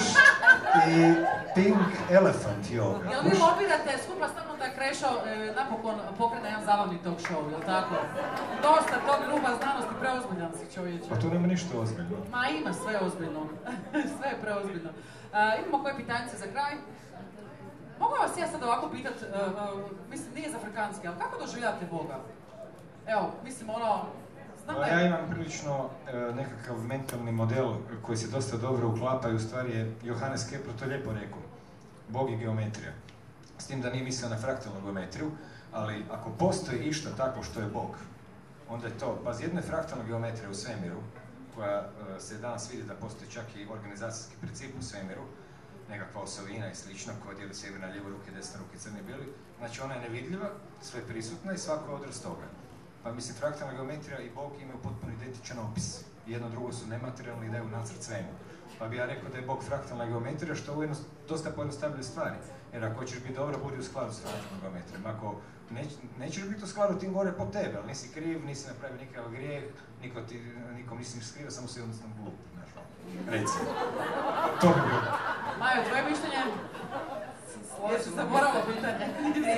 i Pink Elephant yoga. Jel vi lobirate skupa s mnom da je Krešo e, napokon pokrene jedan zabavni talk show, jel tako? Dosta tog gruba znanosti, preozbiljan si čovječe. Pa tu nema ništa ozbiljno. Ma ima sve ozbiljno. Sve je preozbiljno. Uh, imamo koje pitanje za kraj. Mogu vas ja sad ovako pitat, uh, uh, mislim nije za afrikanski, ali kako doživljate Boga? Evo, mislim ono, znam da je... Ja imam prilično uh, nekakav mentalni model koji se dosta dobro uklapa i u stvari je Johannes Kepler to lijepo rekao. Bog je geometrija. S tim da nije mislio na fraktalnu geometriju, ali ako postoji išta tako što je Bog, onda je to, pazi, jedna je fraktalna geometrija u svemiru, koja uh, se danas vidi da postoji čak i organizacijski princip u svemiru, nekakva osovina i slično, koja dijeli sjever na lijevu ruke, desne ruke, crni i bijeli. Znači ona je nevidljiva, sve prisutna i svako je odraz toga. Pa mislim, fraktalna geometrija i Bog imaju potpuno identičan opis. Jedno drugo su nematerijalni i daju nacrt svemu. Pa bi ja rekao da je Bog fraktalna geometrija, što ujedno dosta pojednostavljuje stvari. Jer ako hoćeš biti dobro, budi u skladu s fraktalnom geometrijom. Ako neć, nećeš biti u skladu, tim gore po tebe, ali nisi kriv, nisi napravio nikakav grijeh, niko ti, nikom nisi skrivio, samo si jednostavno glup. Recimo. To bi bilo. Majo, tvoje mišljenje? Jesu se moralo pitanje.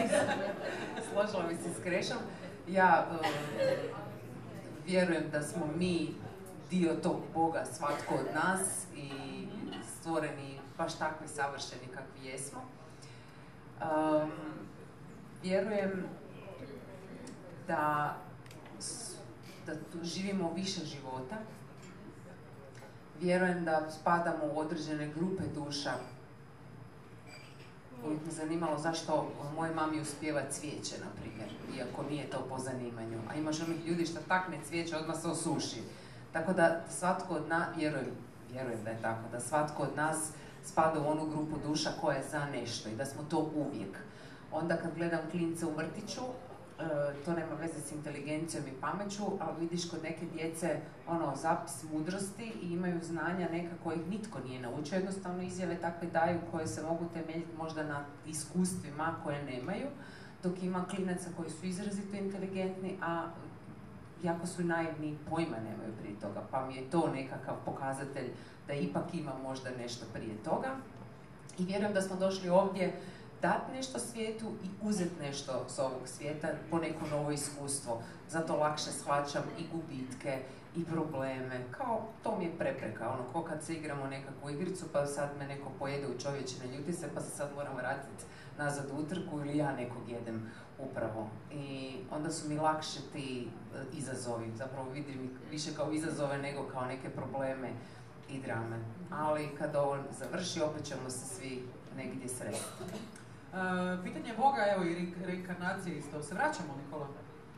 Složila bi se s Krešom. Ja uh, vjerujem da smo mi dio tog Boga, svatko od nas i stvoreni baš takvi savršeni kakvi jesmo. Um, vjerujem da, da tu živimo više života. Vjerujem da spadamo u određene grupe duša. Uvijek me zanimalo zašto moj mami uspijeva cvijeće, na primjer, iako nije to po zanimanju. A imaš onih ljudi što takne cvijeće, odmah se osuši. Tako da svatko od nas, vjerujem, vjerujem da je tako, da svatko od nas spada u onu grupu duša koja je za nešto i da smo to uvijek. Onda kad gledam klince u vrtiću, to nema veze s inteligencijom i pameću, ali vidiš kod neke djece ono, zapis mudrosti i imaju znanja neka kojih nitko nije naučio, jednostavno izjave takve daju koje se mogu temeljiti možda na iskustvima koje nemaju, dok ima klinaca koji su izrazito inteligentni, a jako su naivni, pojma nemaju prije toga, pa mi je to nekakav pokazatelj da ipak ima možda nešto prije toga. I vjerujem da smo došli ovdje dati nešto svijetu i uzeti nešto s ovog svijeta, po neko novo iskustvo. Zato lakše shvaćam i gubitke i probleme, kao to mi je prepreka, ono, ko kad se igramo nekakvu igricu pa sad me neko pojede u čovječine, ljuti se pa se sad moram vratiti nazad u utrku ili ja nekog jedem upravo. I onda su mi lakše ti e, izazovi, zapravo vidim ih više kao izazove nego kao neke probleme i drame. Ali kad ovo završi, opet ćemo se svi negdje sresti. Uh, pitanje Boga, evo i re- reinkarnacije isto. Se vraćamo, Nikola?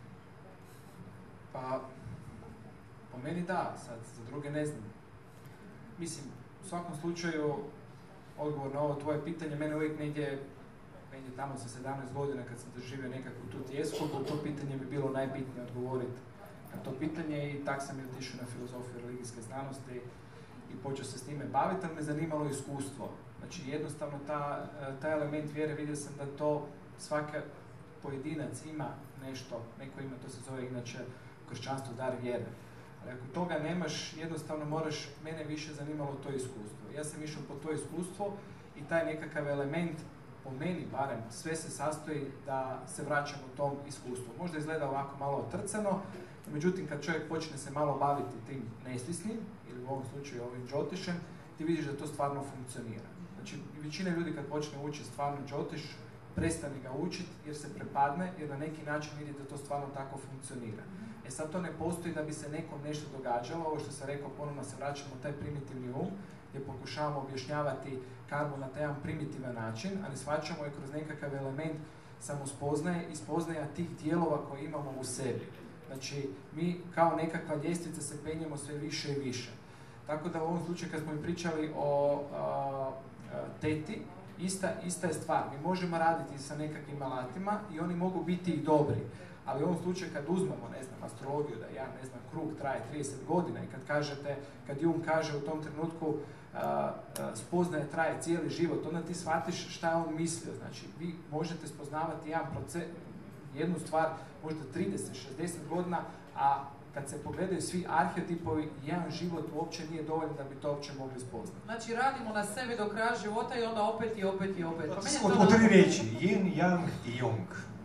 Pa, po meni da, sad za druge ne znam. Mislim, u svakom slučaju, odgovor na ovo tvoje pitanje, mene uvijek negdje, negdje tamo sa sedamnaest godina kad sam doživio nekakvu tu tijesku, to pitanje bi bilo najbitnije odgovoriti na to pitanje i tak sam i otišao na filozofiju religijske znanosti i počeo se s time baviti, ali me zanimalo iskustvo. Znači jednostavno ta, taj element vjere, vidio sam da to svaka pojedinac ima nešto, neko ima, to se zove inače u kršćanstvu dar vjere. Ali ako toga nemaš, jednostavno moraš, mene više zanimalo to iskustvo. Ja sam išao po to iskustvo i taj nekakav element, po meni barem, sve se sastoji da se vraćamo tom iskustvu. Možda izgleda ovako malo otrcano, međutim kad čovjek počne se malo baviti tim nesvisnim, ili u ovom slučaju ovim džotišem, ti vidiš da to stvarno funkcionira. Znači, većina ljudi kad počne učiti stvarno džotiš, prestane ga učiti jer se prepadne, jer na neki način vidi da to stvarno tako funkcionira. E sad to ne postoji da bi se nekom nešto događalo, ovo što sam rekao, ponovno se vraćamo u taj primitivni um, gdje pokušavamo objašnjavati karmu na taj jedan primitivan način, a ne shvaćamo je kroz nekakav element samospoznaje i spoznaja tih dijelova koje imamo u sebi. Znači, mi kao nekakva ljestvica se penjemo sve više i više. Tako da u ovom slučaju kad smo mi pričali o a, a, teti, ista, ista je stvar. Mi možemo raditi sa nekakvim alatima i oni mogu biti i dobri. Ali u ovom slučaju kad uzmemo, ne znam, astrologiju, da ja, ne znam, krug traje trideset godina i kad kažete, kad Jung kaže u tom trenutku a, a, spoznaje traje cijeli život, onda ti shvatiš šta je on mislio. Znači, vi možete spoznavati jedan proces, jednu stvar, možda trideset, šezdeset godina, a kad se pogledaju svi arhetipovi, jedan život uopće nije dovoljno da bi to uopće mogli spoznati. Znači, radimo na sebi do kraja života i onda opet i opet i opet. Pa od, od tri riječi, yin, yang i jung.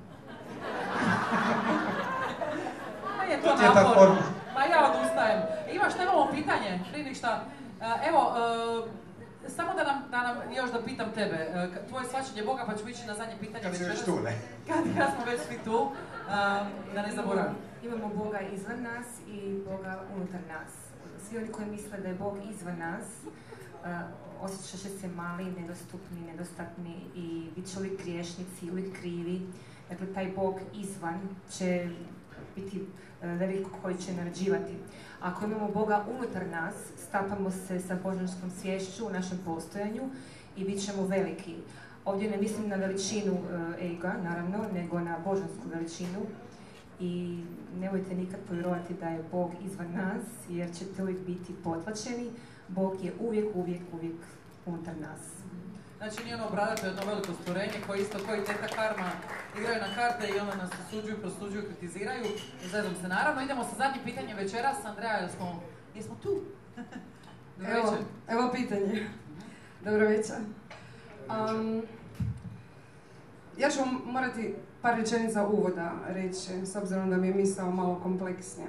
Ma je to naporno. Ma ja odustajem. Imaš nemamo pitanje? Prije ništa. Evo, samo da nam, da nam, još da pitam tebe, tvoje shvaćanje Boga, pa ću ići na zadnje pitanje. Kad si već tu, ne? Kad, kad smo već svi tu, da ne zaboravim. Imamo Boga izvan nas i Boga unutar nas. Svi oni koji misle da je Bog izvan nas, osjećat će se mali, nedostupni, nedostatni i bit će uvijek griješnici, uvijek krivi. Dakle, taj Bog izvan će biti veliko koji će naređivati. Ako imamo Boga unutar nas, stapamo se sa božanskom sviješću u našem postojanju i bit ćemo veliki. Ovdje ne mislim na veličinu ega, naravno, nego na božansku veličinu. I nemojte nikad povjerovati da je Bog izvan nas, jer ćete uvijek biti potlačeni. Bog je uvijek, uvijek, uvijek unutar nas. Znači, nije ono bradate jedno veliko stvorenje koje isto koji teta karma igraju na karte i onda nas osuđuju, prosuđuju, kritiziraju. Zezom se naravno. Idemo sa zadnjim pitanjem večeras. Andreja, jesmo, jesmo tu? Dobro evo, večer. Evo pitanje. Dobro večer. Um, ja ću vam morati par rečenica uvoda reći, s obzirom da mi je misao malo kompleksnija.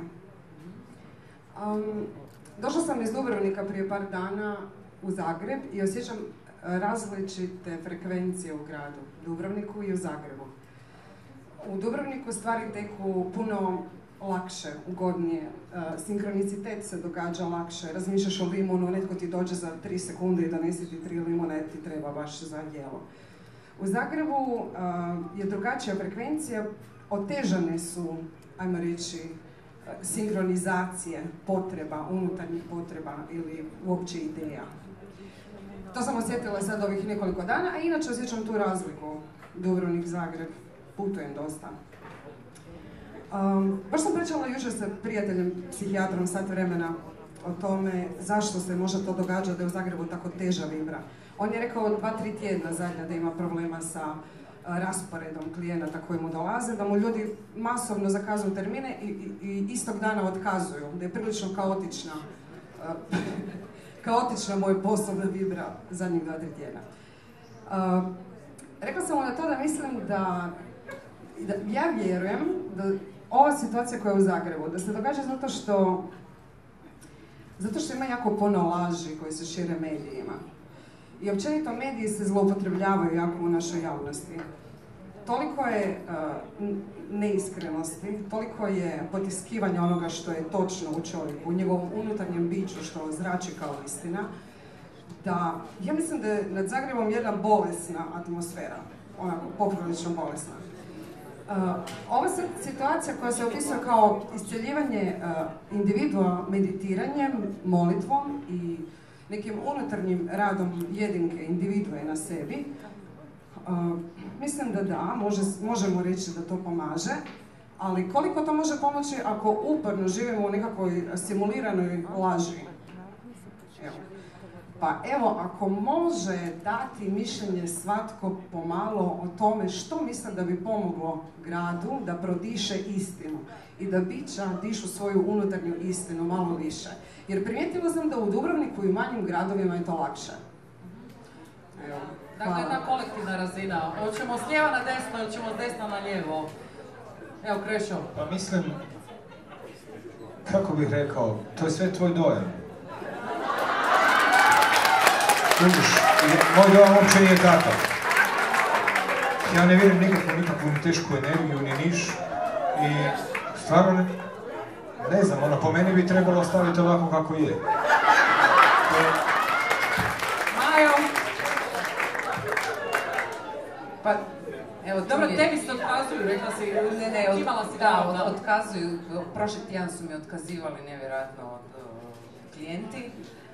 Um, došla sam iz Dubrovnika prije par dana u Zagreb i osjećam različite frekvencije u gradu, Dubrovniku i u Zagrebu. U Dubrovniku stvari teku puno lakše, ugodnije, uh, sinkronicitet se događa lakše, razmišljaš o limunu, netko ti dođe za tri sekunde i donesi ti tri limune, ti treba baš za jelo. U Zagrebu uh, je drugačija frekvencija, otežane su, ajmo reći, uh, sinkronizacije potreba, unutarnjih potreba ili uopće ideja. To sam osjetila sad ovih nekoliko dana, a inače osjećam tu razliku. Dubrovnik, Zagreb, putujem dosta. Um, baš sam pričala jučer sa prijateljem, psihijatrom, sat vremena o tome zašto se možda to događa da je u Zagrebu tako teža vibra. On je rekao dva, tri tjedna zadnja da ima problema sa uh, rasporedom klijenata koji mu dolaze, da mu ljudi masovno zakazuju termine i, i, i istog dana otkazuju, da je prilično kaotična, uh, kaotična moja poslovna vibra zadnjih dva, tri tjedna. Uh, rekla sam mu na to da mislim da, da ja vjerujem da ova situacija koja je u Zagrebu, da se događa zato što zato što ima jako puno laži koje se šire medijima. I općenito mediji se zloupotrebljavaju jako u našoj javnosti. Toliko je uh, neiskrenosti, toliko je potiskivanja onoga što je točno u čovjeku, u njegovom unutarnjem biću što zrači kao istina, da ja mislim da je nad Zagrebom jedna bolesna atmosfera, onako poprilično bolesna. Uh, ova situacija koja se opisuje kao iscjeljivanje uh, individua meditiranjem, molitvom i nekim unutarnjim radom jedinke individue na sebi, uh, mislim da da, može, možemo reći da to pomaže, ali koliko to može pomoći ako uporno živimo u nekakvoj simuliranoj laži? Evo. Pa evo, ako može dati mišljenje svatko pomalo o tome što misle da bi pomoglo gradu da prodiše istinu i da bića dišu svoju unutarnju istinu malo više. Jer primijetila sam da u Dubrovniku i u manjim gradovima je to lakše. Evo. Dakle, jedna kolektivna razina. Hoćemo s lijeva na desno, hoćemo s desna na lijevo. Evo, Krešo. Pa mislim, kako bih rekao, to je sve tvoj dojam. Kužiš, moj dojam uopće nije takav. Ja ne vjerujem nikakvu, nikakvu ni tešku energiju, ni niš. I stvarno ne, ne znam, ono, po meni bi trebalo ostaviti ovako kako je. Majo! Pa, evo, dobro, tebi se otkazuju, rekla si, ne, ne, od, imala si da, da, od, otkazuju, prošli tjedan su mi otkazivali nevjerojatno od uh, klijenti.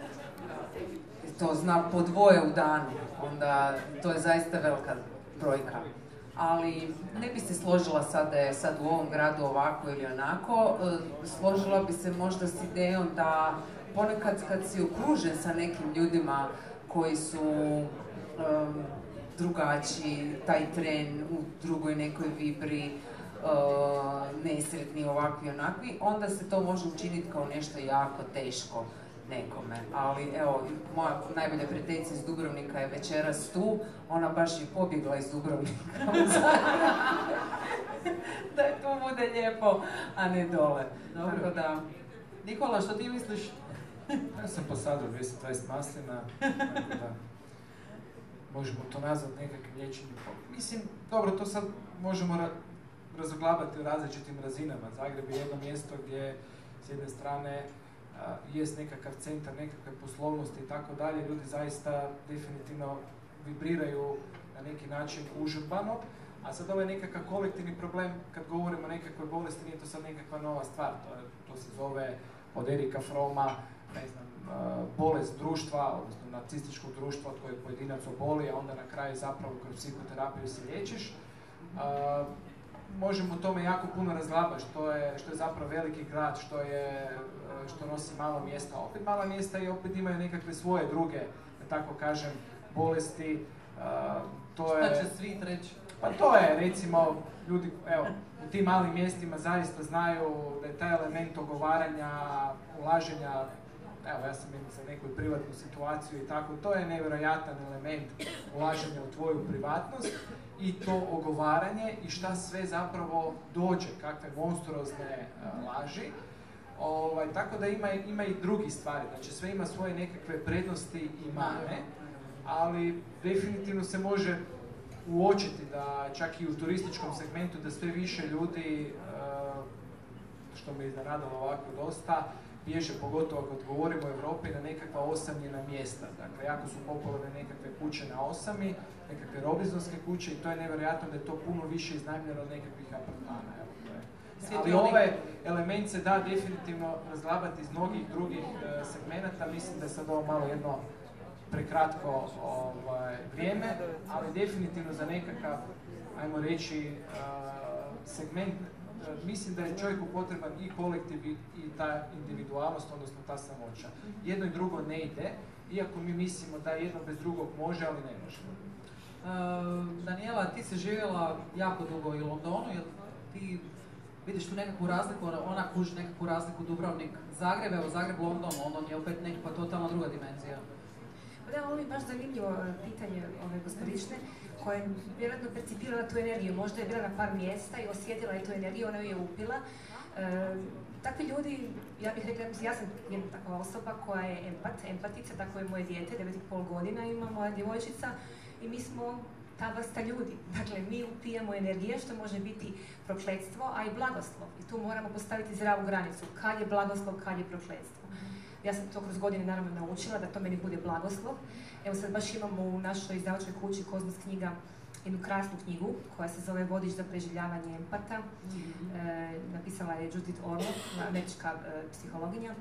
To zna po dvoje u danu, onda to je zaista velika brojka. Ali ne bi se složila sad da je sad u ovom gradu ovako ili onako, složila bi se možda s idejom da ponekad kad si okružen sa nekim ljudima koji su um, drugačiji, taj tren u drugoj nekoj vibri, uh, nesretni ovakvi i onakvi, onda se to može učiniti kao nešto jako teško nekome. Ali evo, moja najbolja prijateljica iz Dubrovnika je večeras tu, ona baš i pobjegla iz Dubrovnika da je tu bude lijepo, a ne dole. Dobro da... Nikola, što ti misliš? Ja sam posadio dvjesto dvadeset maslina, tako da možemo to nazvati nekakvim liječenjem. Mislim, dobro, to sad možemo ra razoglabati u različitim razinama. Zagreb je jedno mjesto gdje s jedne strane Uh, jest nekakav centar, nekakve poslovnosti i tako dalje, ljudi zaista definitivno vibriraju na neki način užurbano, a sad ovaj nekakav kolektivni problem, kad govorimo o nekakvoj bolesti, nije to sad nekakva nova stvar, to, je, to se zove od Erika Froma, ne znam, uh, bolest društva, odnosno nacističkog društva od kojeg pojedinac oboli, a onda na kraju zapravo kroz psihoterapiju se liječiš. Uh, možemo o tome jako puno razglabati, što je, što je zapravo veliki grad, što je što nosi malo mjesta. Opet mala mjesta i opet imaju nekakve svoje druge, da tako kažem, bolesti. Uh, to je, šta će svi reći? Pa to je, recimo, ljudi, evo, u tim malim mjestima zaista znaju da je taj element ogovaranja, ulaženja, evo, ja sam imao za neku privatnu situaciju i tako, to je nevjerojatan element ulaženja u tvoju privatnost i to ogovaranje i šta sve zapravo dođe, kakve monstruozne uh, laži. Ovaj, tako da ima, ima i drugi stvari, znači sve ima svoje nekakve prednosti i mane, ali definitivno se može uočiti da čak i u turističkom segmentu da sve više ljudi, što me iznenadilo ovako dosta, bježe, pogotovo kad govorimo o Europi, na nekakva osamljena mjesta. Dakle, jako su popularne nekakve kuće na osami, nekakve robinzonske kuće i to je nevjerojatno da je to puno više iznajmljeno od nekakvih apartmana. Ali ovaj element se da definitivno razglabati iz mnogih drugih e, segmenata. Mislim da je sad ovo malo jedno prekratko ovaj, vrijeme, ali definitivno za nekakav, ajmo reći, uh, segment mislim da je čovjeku potreban i kolektiv i, i ta individualnost, odnosno ta samoća. Jedno i drugo ne ide, iako mi mislimo da jedno bez drugog može, ali ne može. Uh, Daniela, ti si živjela jako dugo u Londonu, jel ti vidiš tu nekakvu razliku, ona kuži nekakvu razliku Dubrovnik, Zagreb, evo Zagreb, London, London je opet nekakva totalna druga dimenzija. Da, ovo je baš zanimljivo pitanje ove gospodične, koja je vjerojatno percipirala tu energiju. Možda je bila na par mjesta i osjetila je tu energiju, ona ju je upila. E, takvi ljudi, ja bih rekla, ja sam jedna takva osoba koja je empat, empatica, tako je moje dijete, devet i pol godina ima moja djevojčica i mi smo ta vrsta ljudi. Dakle, mi upijamo energije što može biti prokletstvo, a i blagoslov. I tu moramo postaviti zdravu granicu. Kad je blagoslov, kad je prokletstvo. Ja sam to kroz godine naravno naučila, da to meni bude blagoslov. Evo sad baš imamo u našoj izdavačkoj kući Kozmos knjiga jednu krasnu knjigu koja se zove Vodič za preživljavanje empata. Mm-hmm. E, napisala je Judith Orloff, američka e, psihologinja.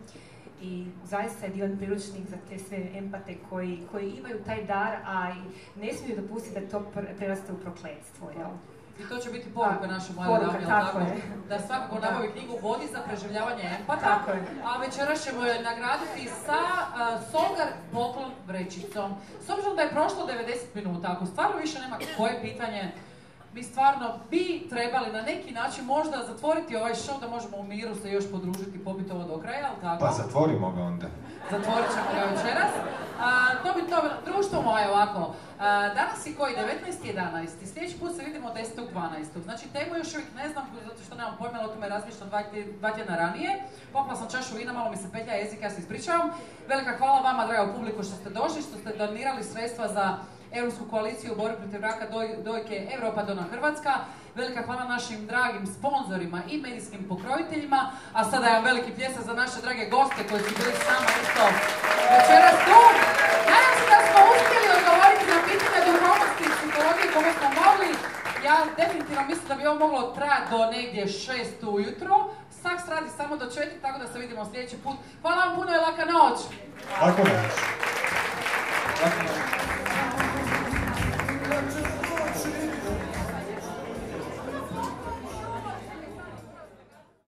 I zaista je divan priručnik za te sve empate koji, koji imaju taj dar, a i ne smiju dopustiti da to preraste u prokletstvo. Jel? I to će biti poruka naše mlade dame, tako je. Da svakako nabavi knjigu Vodič za preživljavanje empata, tako je. A večeras ćemo je nagraditi sa uh, Solgar poklon vrećicom. S obzirom da je prošlo devedeset minuta, ako stvarno više nema koje pitanje, mi stvarno bi trebali na neki način možda zatvoriti ovaj show da možemo u miru se još podružiti, popiti ovo do kraja, ali tako? Pa zatvorimo ga onda. Zatvorit ćemo ga večeras. A, to bi to, društvo moje ovako. A, danas je koji? devetnaesti jedanaesti. Sljedeći put se vidimo desetog dvanaestog. Znači temu još uvijek ne znam, zato što nemam pojma, o tome razmišljam dva, dva tjedna ranije. Popila sam čašu vina, malo mi se petlja jezik, ja se ispričavam. Velika hvala vama, draga publiku, što ste došli, što ste donirali sredstva za Europsku koaliciju u borbi protiv raka doj, dojke Europa Dona Hrvatska. Velika hvala našim dragim sponzorima i medijskim pokrojiteljima. A sada jedan veliki pljesak za naše drage goste koji su bili s nama isto večeras tu. Nadam se da smo uspjeli odgovoriti na pitanje duhovnosti i psihologije koliko smo mogli. Ja definitivno mislim da bi ovo moglo trajati do negdje šest ujutro. Saks radi samo do četiri, tako da se vidimo sljedeći put. Hvala vam puno i laka noć! Laka noć!